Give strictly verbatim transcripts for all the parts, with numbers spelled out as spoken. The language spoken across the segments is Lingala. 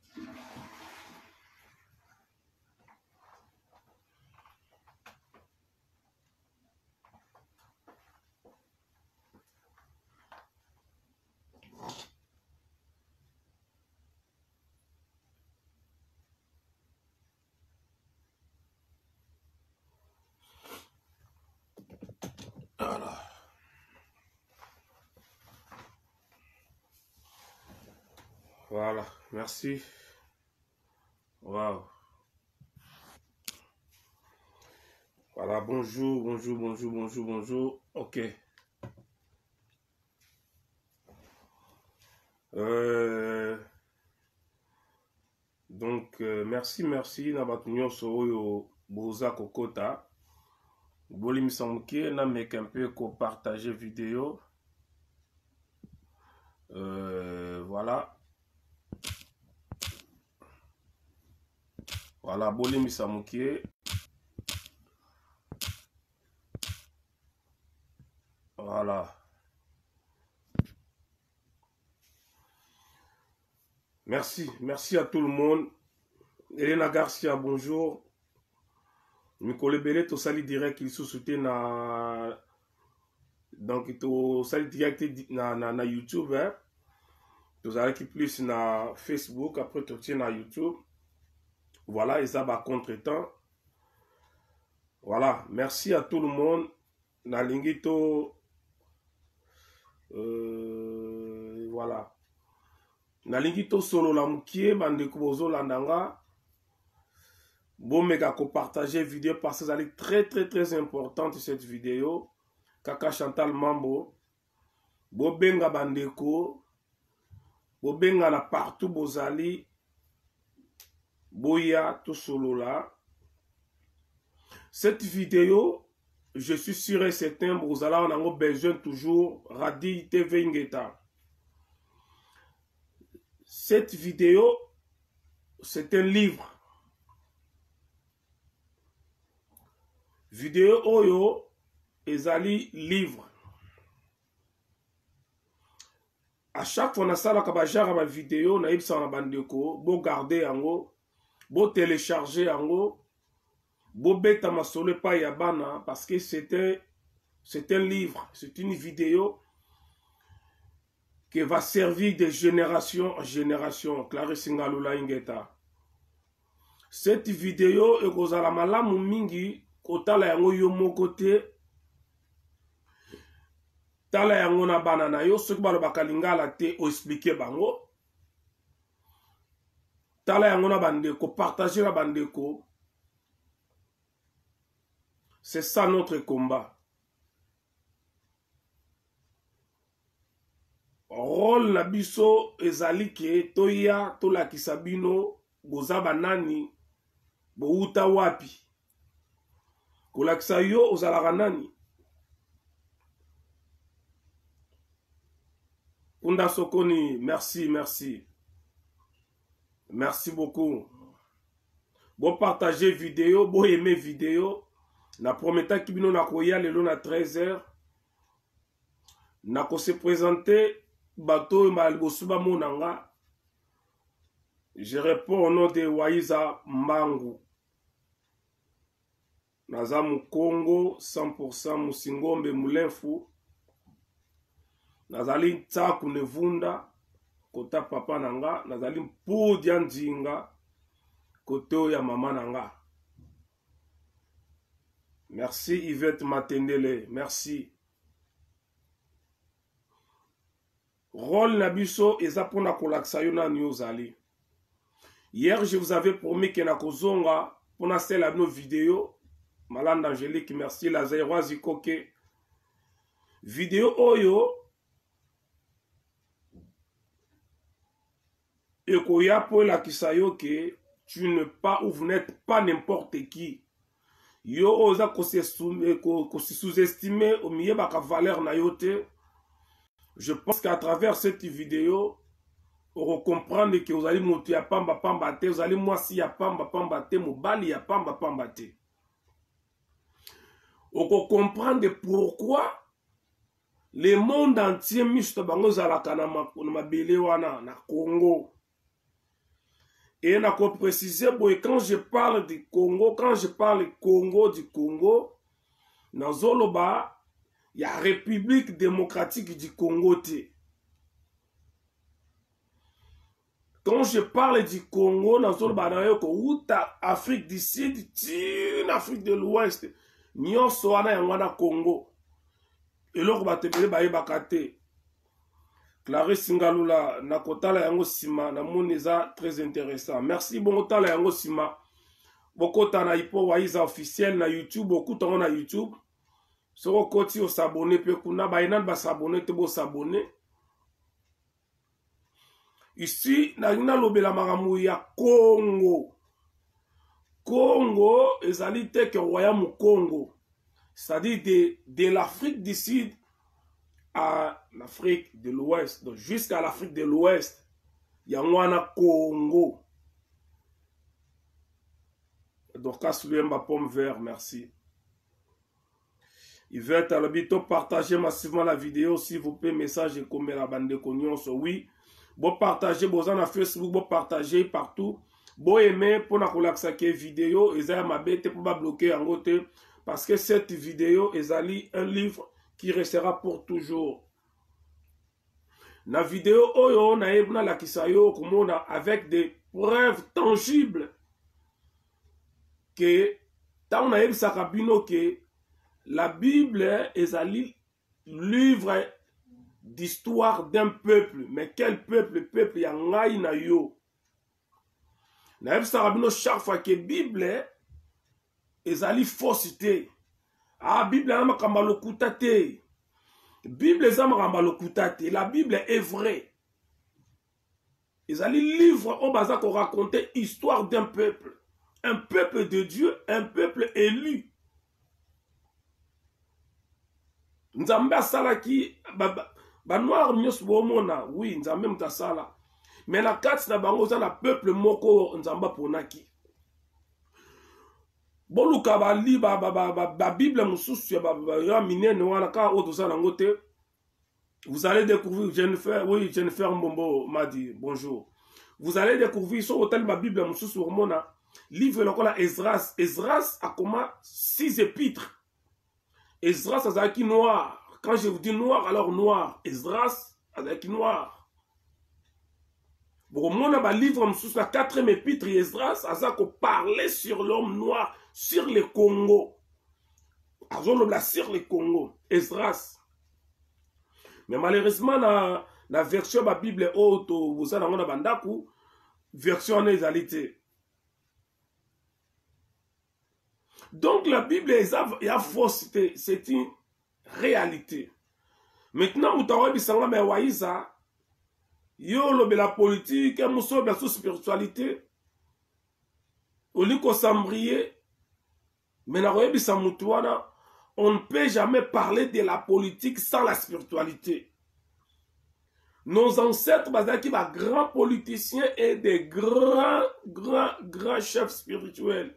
Voilà. Voilà, merci. Wow. Voilà, bonjour, bonjour, bonjour, bonjour, bonjour. Ok. Euh, donc, euh, merci, merci. Nabatunyo Soyo Boza Kokota. Bolim Samke, na mek un peu ko partager vidéo. Euh, voilà. Voilà, Bolim Samke. Voilà. Merci, merci à tout le monde. Elena Garcia, bonjour. Mikole Bele, to sali direct, il sous-souté na. Donc, to sali direct na, na, na YouTube, hein. To sali qui plus na Facebook, après to tiens na YouTube. Voilà, et ça va contre-temps. Voilà, merci à tout le monde. Na lingito. Euh, voilà. Na lingito solo la moukie, bande kubozo landanga. Bon, méga ko partager vidéo parce que ça est très très très importante cette vidéo. Kaka Chantal Mambo. Bo benga bandeko. Bo benga na partout bozali. Boya tout solo là. Cette vidéo, je suis sûr et certain, vous allez en avoir besoin toujours. Radi T V Ingeta. Cette vidéo, c'est un livre. Vidéo Oyo, ezali livre. À chaque fois, on a ça la kabajara ma vidéo, na ibsa na bandeko, bo garder yango, bo télécharger yango, bo beta ma solo pa yabana, parce que c'était c'est un livre, c'est une vidéo qui va servir de génération en génération. Clarisse Ngalula Ingeta. Cette vidéo est kozala malamu mingi. Otala yango yo moko te tala yango na banana yo soki balo bakalingala te o expliquer bango tala yango na bandeko partager na bandeko. C'est ça notre combat. Rôle na biso ezali ke toya tolakisa bino boza banani bouta wapi kolakisa yo ozalaka nani. Kunda Sokoni, merci, merci. Merci beaucoup. Bon partager vidéo, bon aimer vidéo. Na prometa kibino na koya lelo na treize heures. Na ko se présenter bateau malbosuba monanga. Je réponds au nom de Waiza Mangu. Nazamu Congo cent pour cent Musingombe Mulenfu. Nazali Tsaku Nevunda kota papa nanga. Nazali Mpudia Njinga koto ya mama nanga. Merci Yvette Matendele, merci. Rôle Nabiso ezapona kolaksa yo na nyozali. Hier je vous avais promis que na kozonga pona sela nos vidéos. Malande Angélique, merci. La Zairoise Koke. Vidéo Oyo. Et Koya pour la Kisayo que tu n'es pas ou vous n'êtes pas n'importe qui. Yo oza ko se sous-estimer au milieu baka valeur na yote. Je pense qu'à travers cette vidéo, on va comprendre que vous allez monter à pamba pamba te, vous allez moi si à pamba pamba te, mobali à pamba pamba te. On peut comprendre pourquoi le monde entier miste bango zalaka na mabele wana na Congo. Et on a précisé, quand je parle du Congo, quand je parle Congo du Congo, dans Zoloba, il y a République démocratique du Congo. Quand je parle du Congo, dans Zoloba, dans Afrique du Sud, Afrique de l'Ouest, Nyon Soana Yangwana Congo. Et là, on va te dire, Clarisse Singalula, Nakotala Yango Sima, Namoneza, très intéressant. Merci, Bongotala Yango Sima. Beaucoup na ipo waiza officiel na YouTube, beaucoup de na YouTube. Soko koti o s'abonner, pe kuna bainan ba s'abonner, te bo s'abonner. Ici, na ina lobela maramu ya Congo. Congo, ezali te ke royaume Congo. C'est-à-dire de, de l'Afrique du Sud à l'Afrique de l'Ouest, donc jusqu'à l'Afrique de l'Ouest, il y a un Congo. Donc, Kassoulien, ma pomme vert, merci. Il veut être à l'habitude, partager massivement la vidéo, s'il vous plaît, message comme la bande de cognons, oui. Bon, partagez, bon, en Facebook, bon, partagez partout. Bon, aimer, pour la vidéo, et ça m'a bête pour pas bloquer en côté, parce que cette vidéo est un livre qui restera pour toujours. La vidéo oyo na ebna la kisayo kumona avec des preuves tangibles que tant na ebisa kabino que la Bible est un livre d'histoire d'un peuple. Mais quel peuple? Peuple yangai na yo. Na ebisa kabino chaque fois que Bible est un fausseté. Ah, Bible est un Bible est un La Bible est vraie. Ils allaient livre au bazar qu'on racontait histoire d'un peuple. Un peuple de Dieu, un peuple élu. Nzambe asala ki ba noir nyos bomona, oui, nzambe mtasala. Mais la carte na bango za na peuple moko nzamba ponaki. Boluka ba li ba ba ba ba Bible mususu ba ya minene wana ka otosa na ngote. Vous allez découvrir Jennifer, oui, Jennifer Mbombo m'a dit bonjour. Vous allez découvrir sur hôtel ma Bible mususu mona livre lokola Esdras. Esdras a comment six épîtres. Esdras azaki noir. Quand je vous dis noir, alors noir. Esdras azaki noir. Bon, mon a livre sous la quatrième épître Esdras azako parlait sur l'homme noir, sur le Congo. Azolobla sur le Congo. Esdras. Mais malheureusement, la, la version de la Bible haute, vous avez dans bandaku, version des alité. Donc la Bible est à fausseté, c'est une réalité. Maintenant, vous avez dit que mais waïsa, yo lobe la politique, muso la spiritualité, au lieu qu'on s'embriller, mais na waïbi sa mutuana, on ne peut jamais parler de la politique sans la spiritualité. Nos ancêtres, qui sont des grands politiciens et des grands, grands, grands chefs spirituels.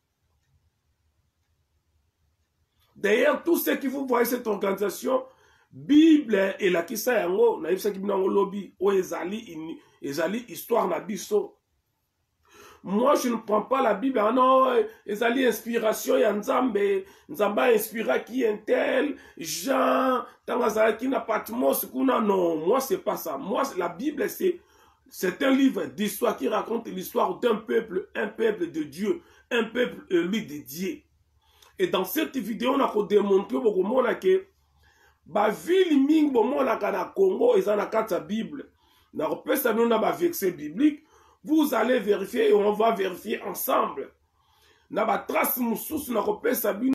D'ailleurs, tous ceux qui vous voyez cette organisation, Bible et la Kisa Yango, naïf sa qui binango lobby, ou ezali, ezali histoire na biso. Moi, je ne prends pas la Bible, ah non, ezali inspiration ya Nzambe, Nzamba inspira qui est tel, Jean, Tangazala qui n'a pas de mot, non, moi c'est pas ça. Moi, la Bible, c'est c'est un livre d'histoire qui raconte l'histoire d'un peuple, un peuple de Dieu, un peuple élu de Dieu. Et dans cette vidéo, on a démontré que la ville ming na Congo et na la Bible. Na repesa nous na ba verset biblique. Vous allez vérifier et on va vérifier ensemble. Na ba trace mususu na repesa bino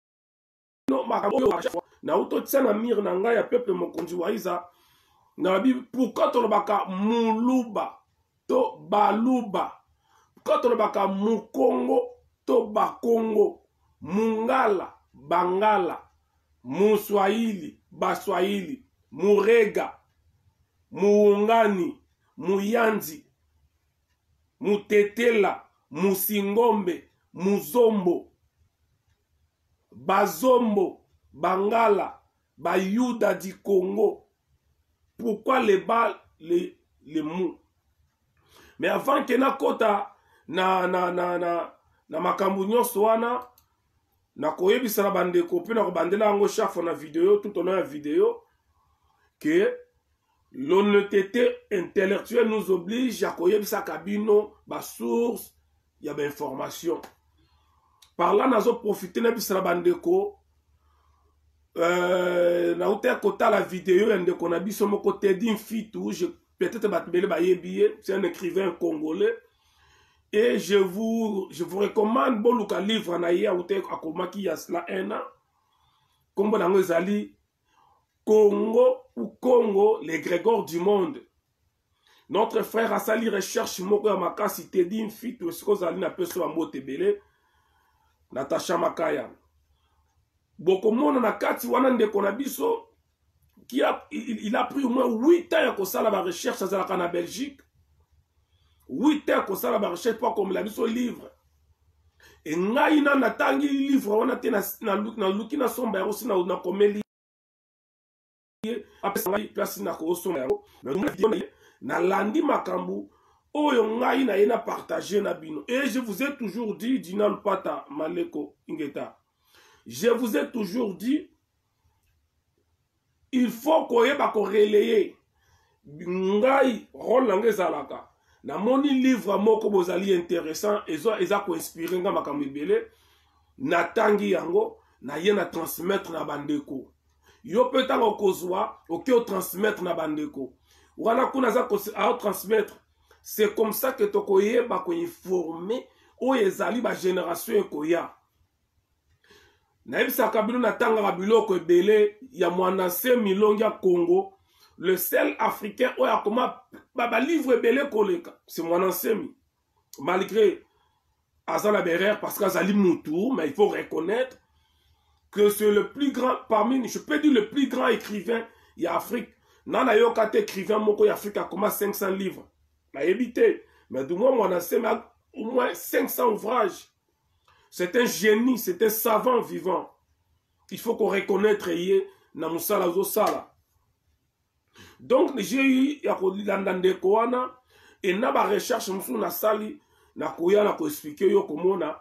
na auto tsana mir na nga ya peuple mokonzi waiza. Na Bible pourquoi to baka muluba to baluba. Pourquoi to baka mukongo to bakongo. Mungala, Bangala, Muswahili, Baswahili, Murega, Muungani, Muyanzi, Mutetela, Musingombe, Muzombo, Bazombo, Bangala, Bayuda du Congo. Pourquoi les bas, les, les mous? mais avant que na kota na na na na na makambo nyonso wana na koyebisa na bandeko pe na kobandela yango chaque fois na vidéo tout au long ya vidéo que l'honnêteté intellectuelle nous oblige à koyebisa kabino ba source ya ba information. Par là nazo profiter na bisa na bandeko euh na uta kota la vidéo ya ndeko na biso moko Teddy Mfitu, je peut-être batbele ba yebiye, c'est un écrivain congolais. Et je vous, je vous recommande bon le livre na ya uta akomaki ya cela un an. Kombo nango ezali Congo ou Congo, les Grégores du monde. Notre frère a sali recherche moko ya makasi Teddy Mfitu esikozali na peso ya motebele Natacha Makaya. Bokomona na kati wana ndeko na biso qui a, il, il a pris au moins huit ans à ça la recherche à Belgique. huit ans à ça la recherche pas comme la biso livre. Et ngaina na tangi livre wana te na na na luki na somba aussi na na komeli. Après ça place na ko somba. Na landi makambu oyo ngaina ina partager na bino. Et je vous ai toujours dit Dinal Pata Maleko Ingeta. Je vous ai toujours dit, il faut qu'on y ait ko relayer. Ngai rôle langue zalaka. Na moni livre moko bozali intéressant ezo eza ko inspirer nga makambo ebele na tangi yango na ye na transmettre na bandeko. Yo petango kozwa oke o transmettre na bandeko. Wana kuna za ko a transmettre. C'est comme ça que to ko yeba ko informer o ezali ba génération ko ya. Naïbisa Kabilo natanga biloko ebele ya mwanase milongi ya Congo, le seul africain où a comment baba livre ebele koleka, c'est mwanasemi. Malgré Azala Berer parce qu'Azali Moutou, mais il faut reconnaître que c'est le plus grand parmi, je peux dire le plus grand écrivain y a Afrique. Nana yo kate écrivain moko y Afrique a comment cinq cents livres. Na évité, mais du moins mwanasemi a au moins cinq cents ouvrages. C'est un génie, c'est un savant vivant. Il faut qu'on reconnaisse na musala zo sala. Donc j'ai eu ya ko landande ko wana et na ba recherche musu na sali na koya na ko expliquer yo komona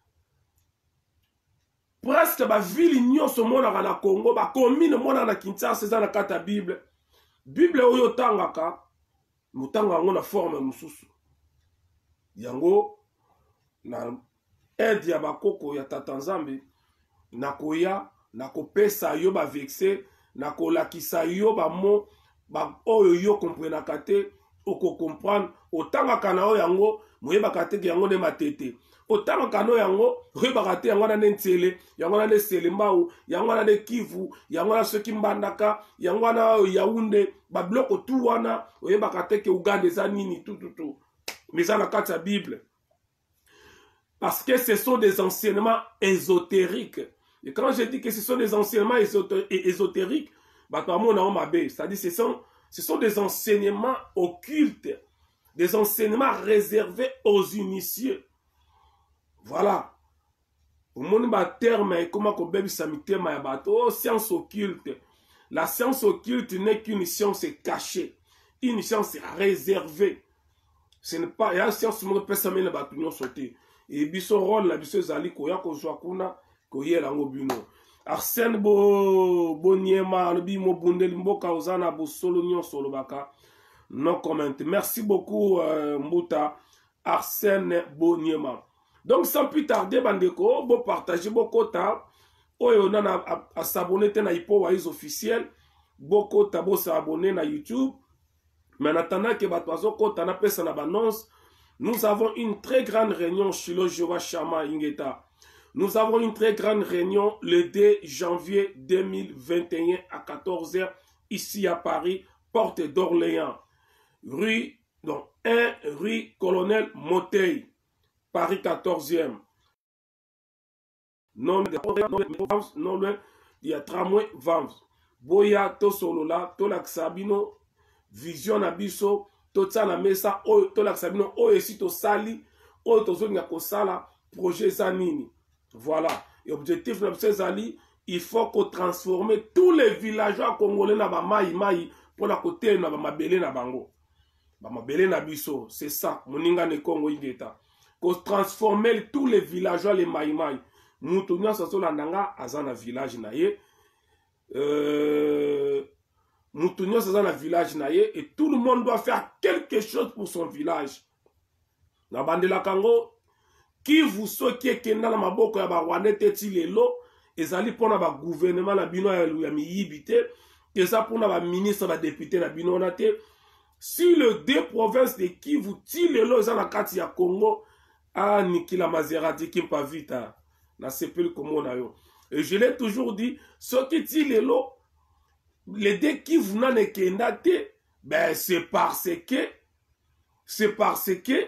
presque ba ville nyonso mona na Congo ba commune mona na Kinshasa za na kata Bible. Bible oyo tangaka mutanga ngo na forme mususu. Yango na aide ya bakoko ya tata Nzambe na koya na kopesa yo ba vexé na kolakisa yo ba mo ba oyo yo comprendre kate oko comprendre otanga kana o yango moyeba kate yango ne matete otanga kana yango reba kate yango na ntele yango na nesele mbau yango na Kivu yango na soki mbandaka yango na Yaoundé ba bloko tout wana oyeba kate ke Uganda za nini tout tout tout mais ça na kata Bible. Parce que ce sont des enseignements ésotériques. Et quand je dis que ce sont des enseignements ésotériques, c'est-à-dire ce sont, ce sont des enseignements occultes, des enseignements réservés aux initiés. Voilà. Au monde terme, comment qu'on bébé samité ma bateau, science occulte. La science occulte n'est qu'une science cachée, une science réservée. Ce n'est pas, il y a une science qui peut s'amener la bateau sauter. Et biso rôle la biso zali koya ko jwa kuna ko yela ngo bino Arsène bo boniema no bi mo bundeli mboka ozana bo solo nyon solo baka no comment. Merci beaucoup euh, Mbuta Arsène Boniema. Donc sans plus tarder bandeko bo partager bo kota oyo nana a s'abonner te na ipo wise officiel bo kota bo s'abonner na YouTube. Mais en attendant que batwazo kota na pesa na annonce. Nous avons une très grande réunion chez le Jéhovah Shama Ingeta. Nous avons une très grande réunion le deux janvier deux mille vingt et un à quatorze heures ici à Paris, porte d'Orléans. Rue, donc un rue Colonel Motey, Paris quatorzième. Non, non loin, il y a tramway Vams. Boya to solola, to laksabino, vision abiso. Totsa na mesa oyo to la sabino oyo si to sali oyo to zonga ko sala projet zanini. Voilà. Et objectif na zali, il faut qu'on transforme tous les villageois congolais na ba mai mai pour la côté na ba mabele na bango. ba mabele na biso, c'est ça, moninga ne Congo ingeta. Ko transformer tous les villageois les maïmaï. Moutonia saso la nanga azana village na ye. Euh Moutonia saso na village na ye et tout le monde doit faire quelque chose pour son village. Na bandela kango qui vous soki kenda na maboko ya ba Rwanda teti lelo ezali pona ba gouvernement na bino ya miyibite que ça pona ba ministre ba député na bino na te. Si le deux provinces de Kivu ti lelo za na kati ya Congo a Nikila Maserati qui pas vite na sepel comme na yo. Et je l'ai toujours dit, ce qui ti lelo les deux Kivu na ne kenda te, ben c'est parce que c'est parce que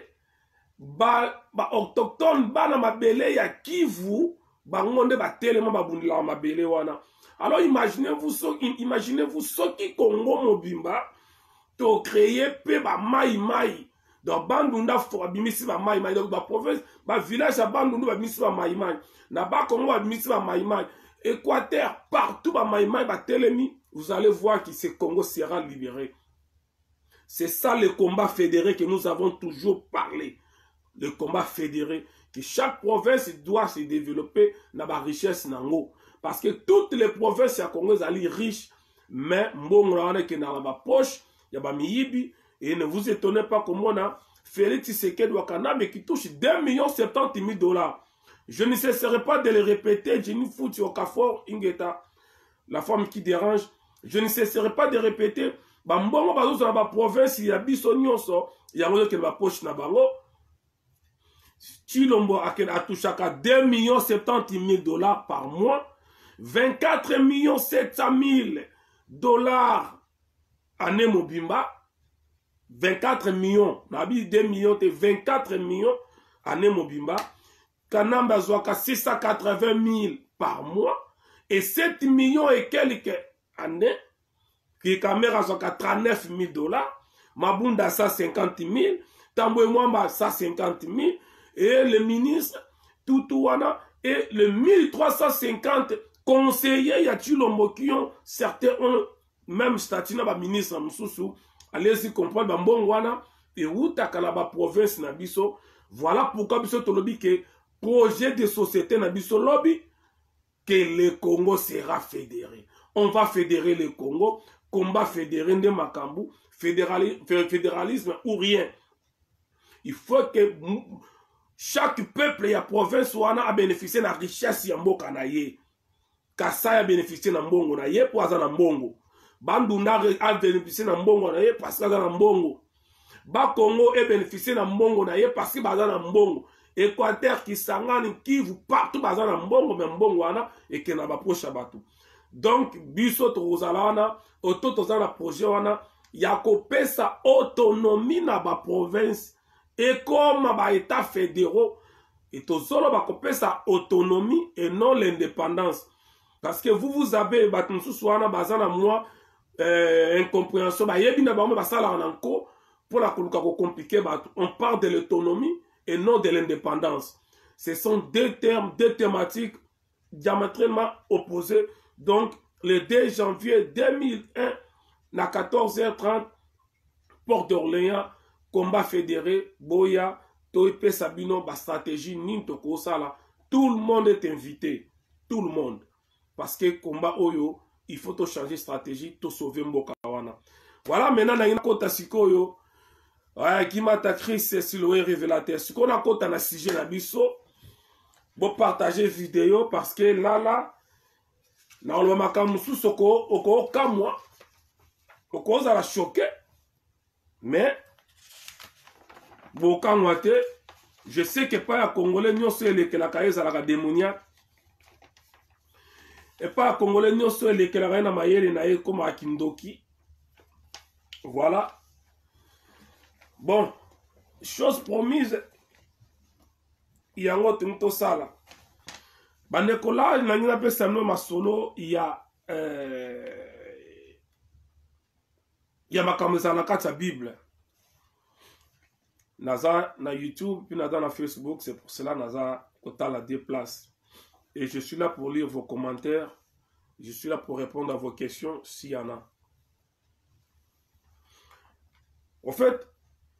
ba ba autochtone ba na mabele ya Kivu ba ngonde ba telema ba bundila mabele wana. Alors imaginez-vous so, imaginez-vous ce qui Congo mobimba to créer pe ba mai mai donc bandunda fo abimisi ba mai mai donc ba province ba village à bandunda ba bimisi ba mai mai na ba Congo ba bimisi ba mai mai Équateur partout ba mai mai ba telemi, vous allez voir que ce Congo sera libéré. C'est ça le combat fédéré que nous avons toujours parlé. Le combat fédéré que chaque province doit se développer dans la richesse nango parce que toutes les provinces à Congo sont riches mais mbongo na ke na ba poche ya ba miyibi. Et ne vous étonnez pas comme on a Félix Tshisekedi Wakana qui touche deux millions soixante-dix mille dollars. Je ne cesserai pas de le répéter. Jenny Fouti Okafor Ingeta, la femme qui dérange. Je ne cesserai pas de répéter. Bambongo bazo dans la province, il y a bisonyoso, il y a un qui va poche na bango. Chilombo a touché à deux millions soixante-dix mille dollars par mois. vingt-quatre millions sept cent mille dollars année Mobimba. vingt-quatre millions, nabi deux millions et vingt-quatre millions année Mobimba. Kanamba Zouaka six cent quatre-vingt mille par mois et sept millions et quelques années. Qui caméra Zouaka trente-neuf mille dollars. Mabunda cent cinquante mille. Tamboué Mwamba cent cinquante mille. Et le ministre Toutouana et le mille trois cent cinquante conseillers Yachilombo qui ont certains ont même statut na ba ministre Moussoussou. Allez-y comprendre Bambongwana et Outakalaba province Nabiso. Voilà pourquoi Biso Tolobi que projet de société Nabiso Lobby que le Congo sera fédéré. On va fédérer le Congo, combat fédéré de Makambu, fédéralisme, fédéralisme ou rien. Il faut que chaque peuple et province a bénéficié de la richesse de Mboka na ye. Kasa a bénéficié de Mbongo na ye pour azana Mbongo. Bandunda a bénéficié de Mbongo na ye parce que azana Mbongo. Ba Congo a bénéficié de Mbongo na ye parce que azana Mbongo. Équateur qui sangani qui vous partout bazana Mbongo mais Mbongo wana et que na ba proche batu. Donc biso to ozalana auto tozana projet wana ya kopesa autonomie na ba province. Et comme les États fédéraux, et tozolo bakopé sa autonomie et non l'indépendance. Parce que vous, vous avez, moi, euh, incompréhension, pour la compliquer, on parle de l'autonomie et non de l'indépendance. Ce sont deux termes, deux thématiques diamétralement opposées. Donc, le deux janvier deux mille un, à quatorze heures trente, Port d'Orléans, combat fédéré, Boya, Toipe Sabino, ba stratégie, Ninto Kosala. Tout le monde est invité. Tout le monde. Parce que combat Oyo, il faut to changer stratégie, to sauver Mbokawana. Voilà, maintenant, na ina kota sikoyo. Ouais, qui m'a attaqué, c'est Siloé révélateur. Ce qu'on a kota na sujet na biso, bon partager vidéo parce que là, là, na on va makamusu soko, oko kamwa, oko za la choqué. Mais, je sais que pas les Congolais n'y sont les que la caisse à la démoniaque. Et pas les Congolais n'y sont les que la reine à Mayele naïe comme à Kindoki. Voilà. Bon, chose promise, il y a un autre sala. Bandekola, il y a un peu Samuel Masolo, il y a. Il y a ma caméra dans la Bible. Naza na YouTube, puis Naza na Facebook, c'est pour cela Naza Kota la déplace. Et je suis là pour lire vos commentaires. Je suis là pour répondre à vos questions s'il y en a. En fait,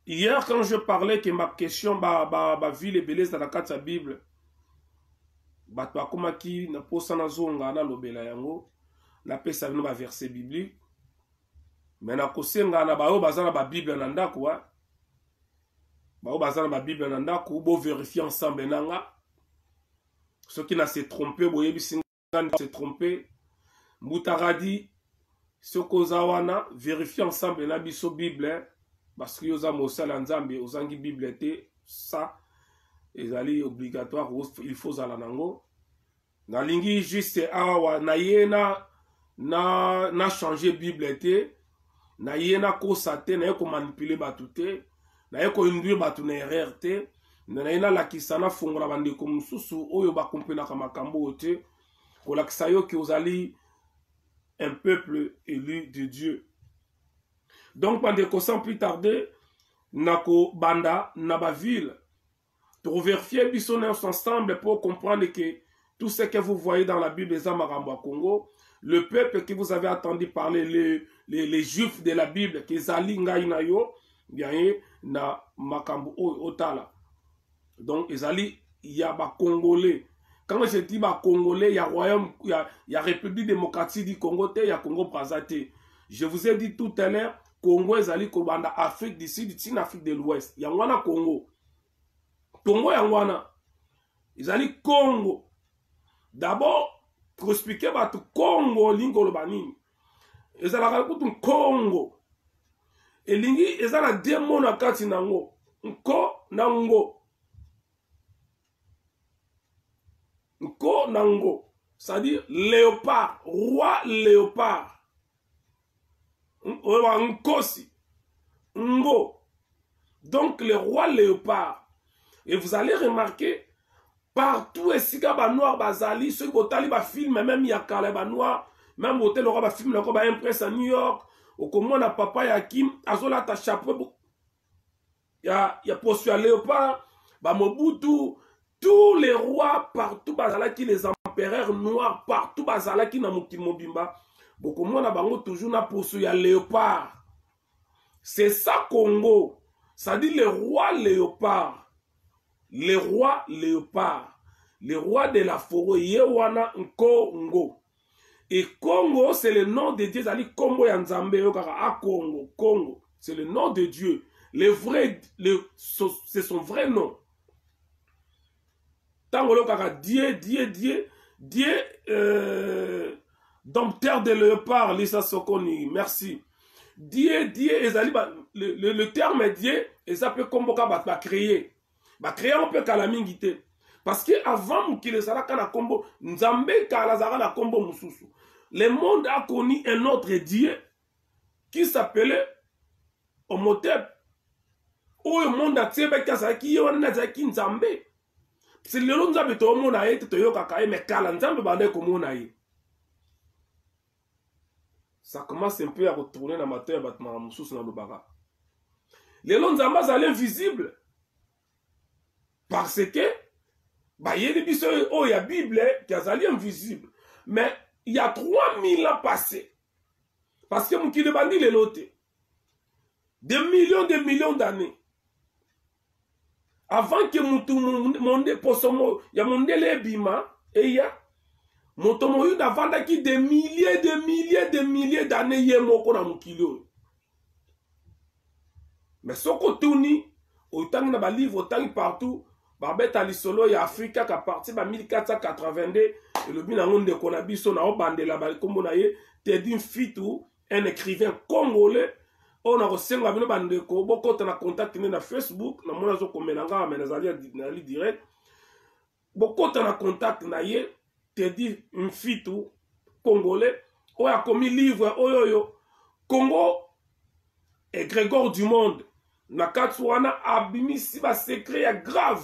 Hier, quand je parlais que ma question, ma, ma, ma vie, les belles dans la carte de la Bible, bato akomaki na posa na zonga na lobela yango, na pesa bino ba verset biblique, mais na kosenga na bayo bazana ba Bible na ndako wa, bayo bazana ba Bible na ndako, bo vérifier ensemble nanga, ceux qui na se trompé, boyebi singa se trompé, Moutaradi, Sokoza wana, vérifier ensemble na biso Bible, parce que yoza mosala nzambe, ozangi Bible te, ça, ezali obligatoire, il faut zala nango. Na lingi juste awa, na yena, na, na changer Bible te, na yena kosa te, na yeko manipuler batu te, na yeko induire batu na erreur te, na yena lakisana fungola bandeko mususu, oyo bakompena kamakambo te, kolakisa yo ki ozali un peuple élu de Dieu. Donc, bandeko sans plus tarder, nako banda, naba ville, pour vérifier bisonner ensemble pour comprendre que tout ce que vous voyez dans la Bible des Amarambo Congo, le peuple que vous avez entendu parler, les, les, les juifs de la Bible, qui zali ngai na yo, bien na makambo otala. Donc, ezali ya ba Congolais. Quand je dis ba Congolais, il y a royaume, il y a, il y a République démocratique du Congo, il y a Congo Brazzaville. Je vous ai dit tout à l'heure, Congo ezali kobanda Afrique du Sud, Tine Afrique de l'Ouest. Il y a wana Congo. Congo ya wana. Ezali Congo. D'abord, pour expliquer batu Congo lingo lobanini. Ezala kutu Congo. Et lingi ezala demo na kati nango. Nko nango. Nko nango. C'est-à-dire léopard, roi léopard. Nkosi. Ngo. Donc le roi léopard. Et vous allez remarquer, partout, et si ba noir bazali, ceux qui ont ba film, même yakale ba noir, même hôtel aura ba film, ba impresse à New York, au comment na papa Yakim, azola ta chapeau, ya ya postu à léopard, ba Mobutu, tous les rois partout bazala qui les empereurs noirs partout bazala qui na mukil mobimba, beaucoup moins na bango toujours na postu ya léopard. C'est ça Congo, ça dit le roi léopard. Le roi léopard, le roi de la forêt, Yewana Nkongo. Et Congo, c'est le nom de Dieu, c'est-à-dire Congo Yanzambe, à Congo, Congo, c'est le nom de Dieu. Le vrai, le, c'est son vrai nom. Tangolo Kaka, Dieu, Dieu, Dieu, Dieu, euh, dompteur de léopard, Lisa Sokoni, merci. Dieu, Dieu, le, le, le terme Dieu, et ça peut convoquer à créer. Bah créer un peu kalamingité parce que avant qu'il les a kana combo nzambe kalazara la combo mususu le monde a connu un autre dieu qui s'appelait Omotep ou le monde a tsebe kasa ki yona zaki nzambe c'est le long nzambe to mona ete to yoka kae mais kala nzambe bande ko mona ye ça commence un peu à retourner dans ma tête batma mususu na lobaka le long nzambe c'est invisible. Parce que, bah, il y a des biso, oh, il y a Bible qui est invisible. Mais il y a trois mille ans passés. Parce que mon qui le bandit les lotés. Des millions, des millions d'années. Avant que mon monde, pour son mot, il y a mon délai bima, et il y a, mon tomo yu d'avant qui des milliers, des milliers, des milliers d'années, il y a mon kona mon kilo. Mais ce qu'on tourne, autant que dans les livres, autant que partout, Babet Alisolo et Afrique qui a parti en mille quatre cent quatre-vingt-deux et le binangon de Konabiso na obande la bal comme on a eu Teddy Fitou un écrivain congolais on a reçu la bino bande ko boko tana contact na Facebook na mona zo komenanga mais na ali direct boko tana contact na ye Teddy Fitou congolais on a commis livre oyoyo Congo et Grégor du monde na katsuana abimisi ba secret grave.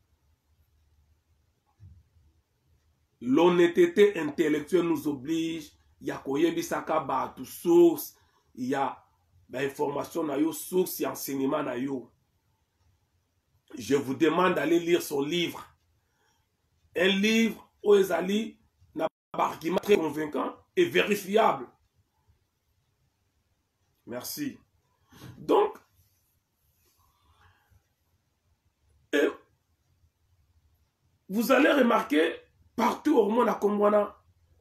L'honnêteté intellectuelle nous oblige. Il y a koyebi saka ba tout source. Il y a l'information na yo source et enseignement na yo. Je vous demande d'aller lire son livre. Un livre où ezali na argument très convaincant et vérifiable. Merci. Donc vous allez remarquer partout au monde à Kongwana,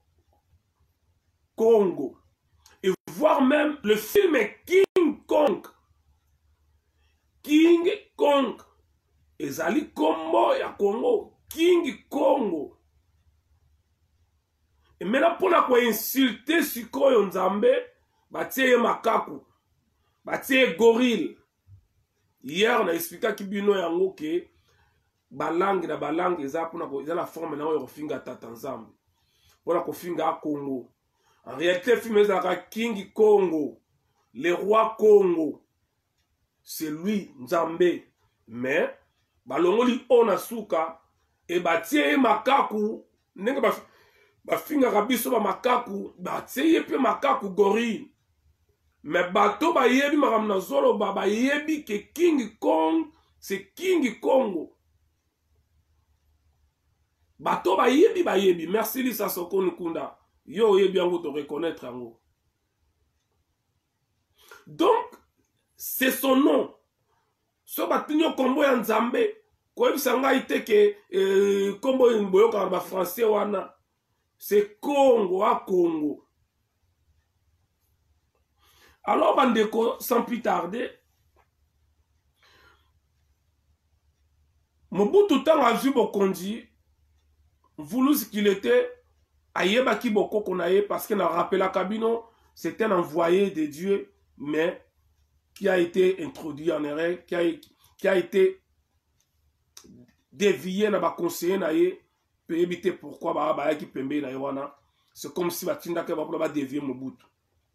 Congo. Et voir même le film King Kong. King Kong. Ezali Kombo ya Congo. King Congo. Et maintenant, pour la quoi insulter Sikoyo Nzambe, batie makaku, batie gorille. Hier, on a expliqué que bino yango ke balangue na balangue eza pour na la forme na yo finga tata Nzambe. Pour la ko finga Congo. En réalité, film ezaka King Congo, le roi Congo. C'est lui Nzambe. Mais balongoli onasuka et batie makaku nenge ba bafinga kabiso ba makaku batie pe makaku gorille. Mais bato ba yebi makam na zolo ba ba yebi ke King Kong c'est King Congo. Bato ba yebi ba yebi. Merci Lisa Soko Nukunda. Yo yebi yango te reconnaître yango. Donc c'est son nom. So batinyo kombo ya Nzambe. Kwa sanga ite ke eh, kombo mboyo ka ba français wana. C'est Congo à Congo. Alors, Bandeko, sans plus tarder, Mobutu Tang a vu Bokondi, voulu ce qu'il était, Ayeba Kiboko Konaye, parce qu'il a rappelé à Kabino, c'est un envoyé de Dieu, mais qui a été introduit en erreur, qui a, qui a été dévié dans le conseiller, peut éviter pourquoi bah bah qui pembe na yowana. C'est comme si batinda ke ba dévier Mobutu.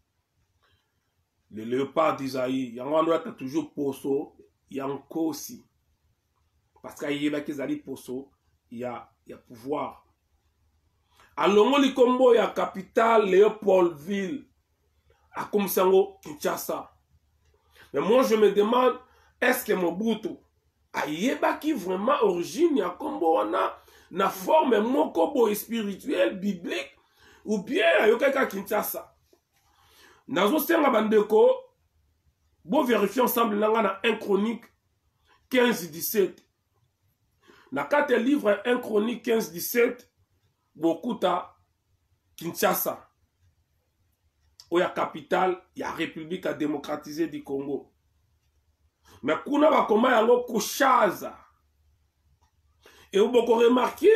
Le léopard d'Isaïe, yango ando ta toujours poso, yanko aussi. Parce qu'il y a qui zali poso, il y a il y a pouvoir. Alongo li kombo ya capitale Léopoldville, à Komsango Kinshasa. Mais moi je me demande, est-ce que Mobutu a yeba qui vraiment origine ya kombo wana na forme moko bo spirituelle biblique ou bien ayokaka Kinshasa. Nazo senga bandeko bo vérifier ensemble nanga na un Chronique quinze dix-sept. Na quatre livres un Chronique quinze dix-sept bokuta Kinshasa. Oya capitale ya République démocratisée du Congo. Mais kuna ba koma yango Kushaza. Et vous pouvez remarquer,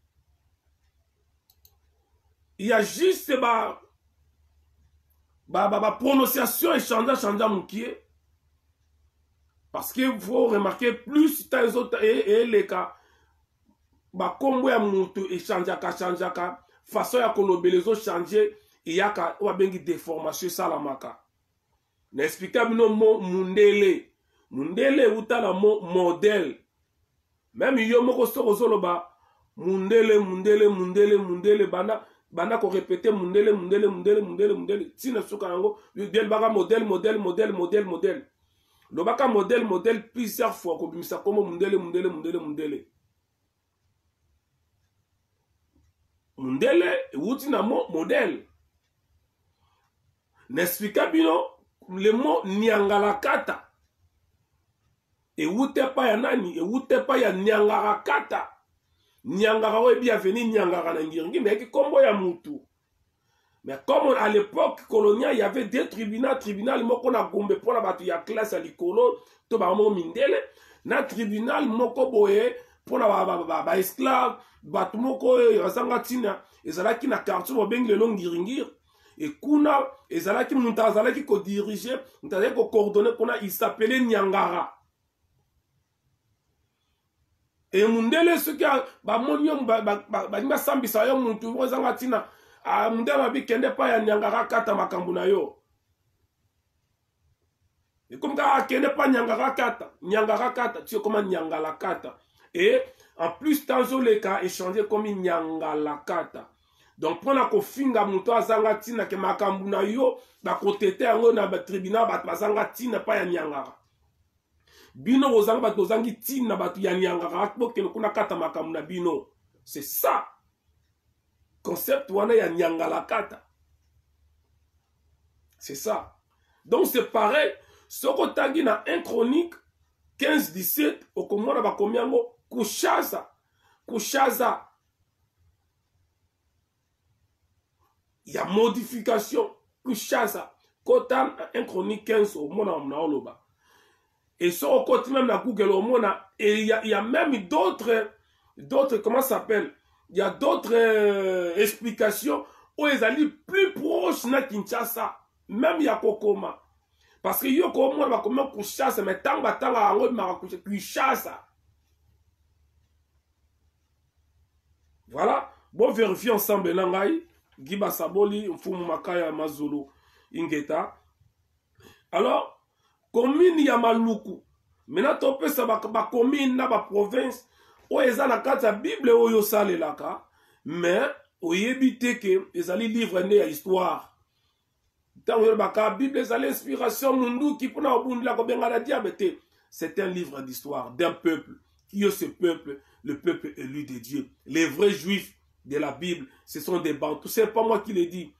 il y a juste ba ba ba, ba prononciation et changement changement moukié. Parce qu'il faut remarquer plus les autres et, et les cas ba kombo ya mutu et changeaka changeaka façon ya kolobe les autres changer et ya ka wa bengi déformation salamaka. N'expliquez bino mo mundele. Mundele utala mo modèle. Même yo moko soko zoloba mundele mundele mundele mundele bana bana ko répéter mundele mundele mundele mundele mundele tina suka yango del baka modèle modèle modèle modèle modèle lo baka modèle modèle plusieurs fois ko bimisa comme mundele mundele mundele mundele mundele wuti na mo modèle n'explique bino le mot Nyangalakata et wute pa ya nani et wute pa ya Nyangarakata. Nyangara we bienvenue Nyangara na ngiringi mais qui kombo ya mutu. Mais comme à l'époque coloniale il y avait deux tribunaux, tribunal moko na gombe pour la batu ya classe à likolo to ba mo mindele na tribunal moko boye pour la ba ba ba esclave batu moko yazanga tina ezalaki na quartier bo bengi le long ngiringi et kuna ezalaki mutu azalaki ko diriger mutu azalaki ko coordonner kuna il s'appelait Nyangara. Et mundele ce qui a ba monium ba ba ba ba sambisa yo muntu ozanga tina a mundele ba kende pa ya Nyangara kata makambu na yo. Et comme ka kende pa Nyangara kata, Nyangara kata, tu sais comment Nyangala kata. Et en plus tanzo le ka échanger comme Nyangala kata. Donc pour na ko finga muntu azanga tina ke makambu na yo ba ko tete yango na ba tribunal ba bazanga tina pa ya Nyangara. Bino ozanga bato ozangi tina bato ya Nyangara bokelo kuna kata makamu na bino. C'est ça. Concept wana ya Nyangala kata. C'est ça. Donc c'est pareil. Soko tangi na un Chronique quinze dix-sept okomona bakomiango Kushaza. Kushaza. Il y a modification. Kushaza. Kotan, un chronique quinze au monde en Naoloba. Et sur au côté même la Google au monde, et il y a, il y a même d'autres, d'autres, comment ça s'appelle? Il y a d'autres euh, explications où ils allaient plus proches de Kinshasa. Même il y a Kokoma. Parce que yo ko mo ba ko mo Kinshasa mais tant ba tant ba ngo ma Kinshasa. Voilà, bon vérifier ensemble nangai Giba Saboli mfumu makaya mazulu ingeta. Alors commune ya Maluku. Maintenant to pesa ba ba commune na ba province o ezala kata Bible oyo salelaka mais oyebite que ezali livre né ya histoire. La Bible est l'inspiration c'est un livre d'histoire d'un peuple qui est ce peuple, le peuple élu de Dieu. Les vrais juifs de la Bible, ce sont des bantous. C'est pas moi qui le dis.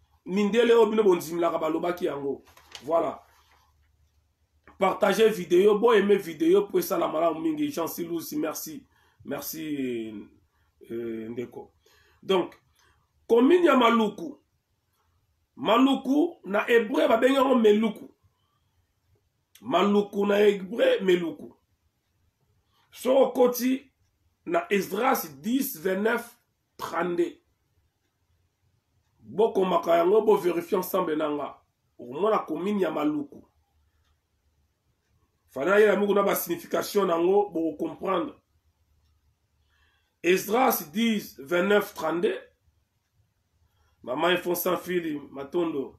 Voilà. Partagez la vidéo, bon aimer vidéo pour ça la malade mingi. Jean Silousi, merci. Merci euh, Ndeko. Donc, commune ya Maluku. Maluku na hébreu ba bengango Meluku. Maluku na hébreu Meluku. So koti na Esdras dix, vingt-neuf, trente-deux. Boko makayango bo vérifier ensemble nanga. Au moins la commune ya Maluku. Fana yela muku na ba signification nango bo comprendre. Esdras dix, vingt-neuf, trente-deux. Maman, ils font sans fil, matondo.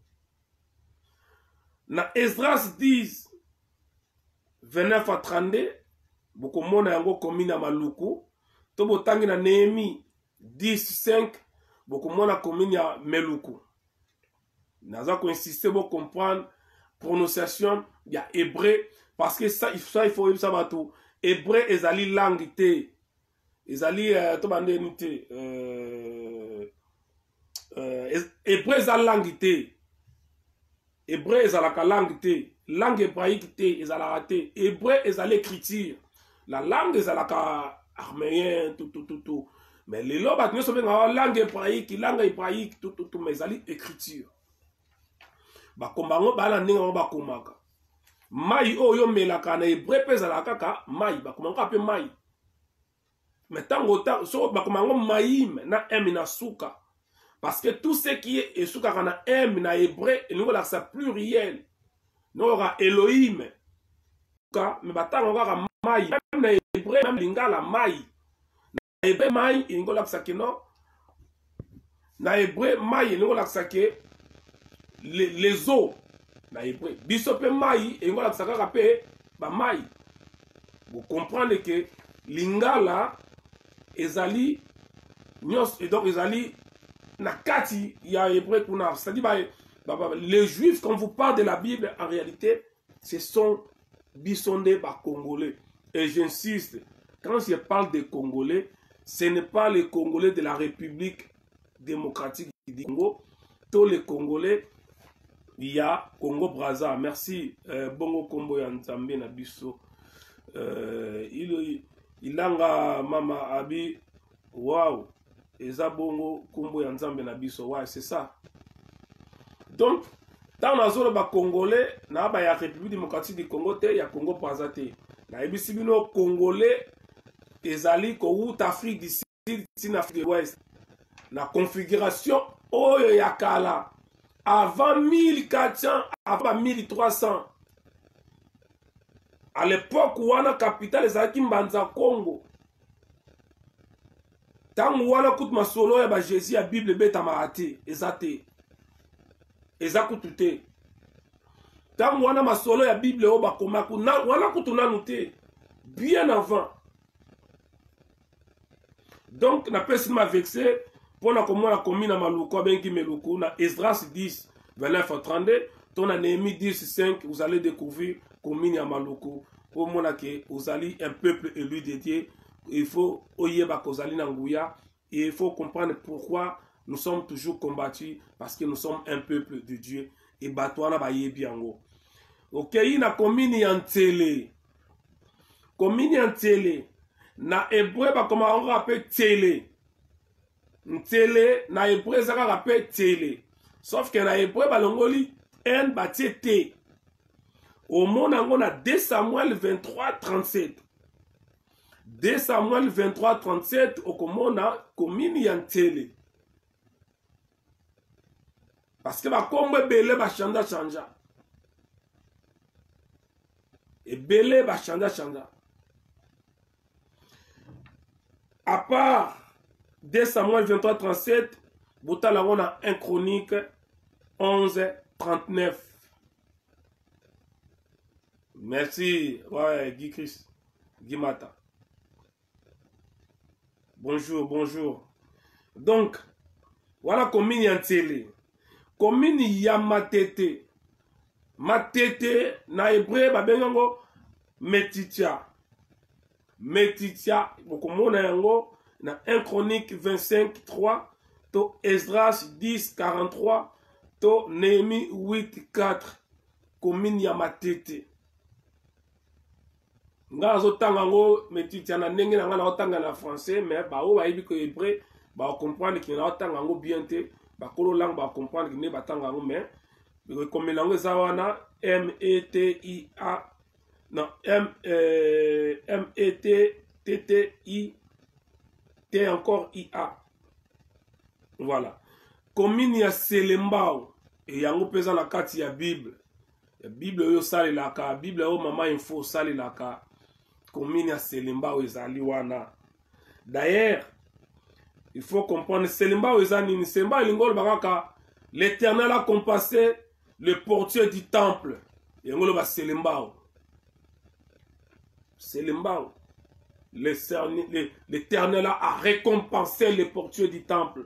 Na Esdras dix, vingt-neuf à trente-deux, beaucoup de yango commune à Maluku. Tobo tangi na Néhémie dix, cinq, beaucoup de monde commune à Meluku. Naza ko insister pour comprendre prononciation, il y a hébreu, parce que ça, ça il faut savoir tout. Hébreu, ezali langue te. Ezali, euh, tobande nite, euh, Euh, hébreu est la langue té. Hébreu est la langue té. Langue hébraïque té, est la té. Hébreu est l'écriture. La langue est la arméen, tout, tout, tout, tout. Mais les lobes, nous sommes en langue hébraïque, langue hébraïque, tout, tout, tout, mais c'est l'écriture. Bah, comme on va la ninga, on va komaka. Mai o yo melaka na hébreu pesa la kaka, mai, bah, comment on appelle mai. Mais tant que so, bah, comment on maïm, na emina souka. Parce que tout ce qui est Esukakana M na hébreu, et nous avons ça pluriel. Nous avons Elohim. Mais batang on va Maï. Même na hébreu, même lingala Maï. Na hébreu Maï, il nous avons ça que non. Na hébreu Maï, il nous avons ça que les eaux. Na hébreu. Bisope Maï, il nous avons ça que ba Maï. Vous comprenez que lingala, ezali, et donc ezali, Nakati, il y a hébreu kuna. C'est-à-dire, bah, bah, bah, les juifs, quand vous parlez de la Bible, en réalité, ce sont bisondés par Congolais. Et j'insiste, quand je parle des Congolais, ce n'est pas les Congolais de la République démocratique du Congo. Tous les Congolais, il y a Congo-Brazza. Merci, euh, Bongo Kombo Yanzambe Nabiso. Euh, il, il a Mama Abi. Waouh! Eza bongo kumbo ya nzambe na biso. Ouais, c'est ça. Donc, dans la zone ba congolais, na ba ya République démocratique du Congo te, ya Congo Brazza te. Na ebisi bino congolais ezali ko out Afrique du Sud, sin Afrique de l'Ouest. La configuration oyo ya kala avant mille quatre cents, avant mille trois cents. À l'époque où on a capitale ezalaki Mbanza Congo. Tant wana kut masolo ya ba Jésus ya Bible beta marate ezate ezakutu te. Tant wana masolo ya Bible o ba komaku na wana kutu nanu te bien avant. Donc na pesi ma vexé pour na komona komi na Maluku benki Meluku na Esdras dix vingt-neuf à trente-deux, ton na Néhémie dix cinq, vous allez découvrir komi ya Maluku pour mona que vous allez un peuple élu de Dieu. Il faut oyeba kozali nanguya et il faut comprendre pourquoi nous sommes toujours combattus, parce que nous sommes un peuple de Dieu et batouana ba yebi yango. OK, na komini ya Ntsele. Komini ya Ntsele na hébreu bakoma yango kaka télé. Télé na hébreu eza kaka télé. Sauf que na hébreu balongoli n batie t. Omona yango na deux Samuel vingt-trois trente-sept. deux Samuel vingt-trois trente-sept okomona komini ya télé. Parce que bakombo ebele bachanja chanja. Ebele bachanja chanja. À part deux Samuel vingt-trois trente-sept, botala on a un Chronique onze trente-neuf. Merci, ouais, Guy Christ, Guy Mata. Bonjour, bonjour. Donc, voilà commune en télé. Commune ya matete. Matete, na hébreu, babengango, metitia. Metitia, bokomona yango, na un Chronique vingt-cinq trois, to Esdras dix quarante-trois, to Néhémie huit quatre, commune ya matete. Nga azotanga ngo metitia na ndenge na nga na otanga na français, mais ba o bayibi ko hébreu, ba comprendre ki na otanga ngo bien te, ba kolo langue ba comprendre ki ne batanga ngo, mais comme langue eza wana M E T I A, non, M, euh, M E T T T I T encore I A. Voilà. Commune ya Selembao et yango pesa na kati ya Bible. La Bible yo sali laka, Bible yo mama info sali laka. Commune ya Selembao ezali wana. D'ailleurs, il faut comprendre Selembao ezali ni Selembao lingolo bakaka l'Éternel a compassé le portier du temple. Yango ba Selembao. Selembao. L'Éternel a récompensé les portiers du temple.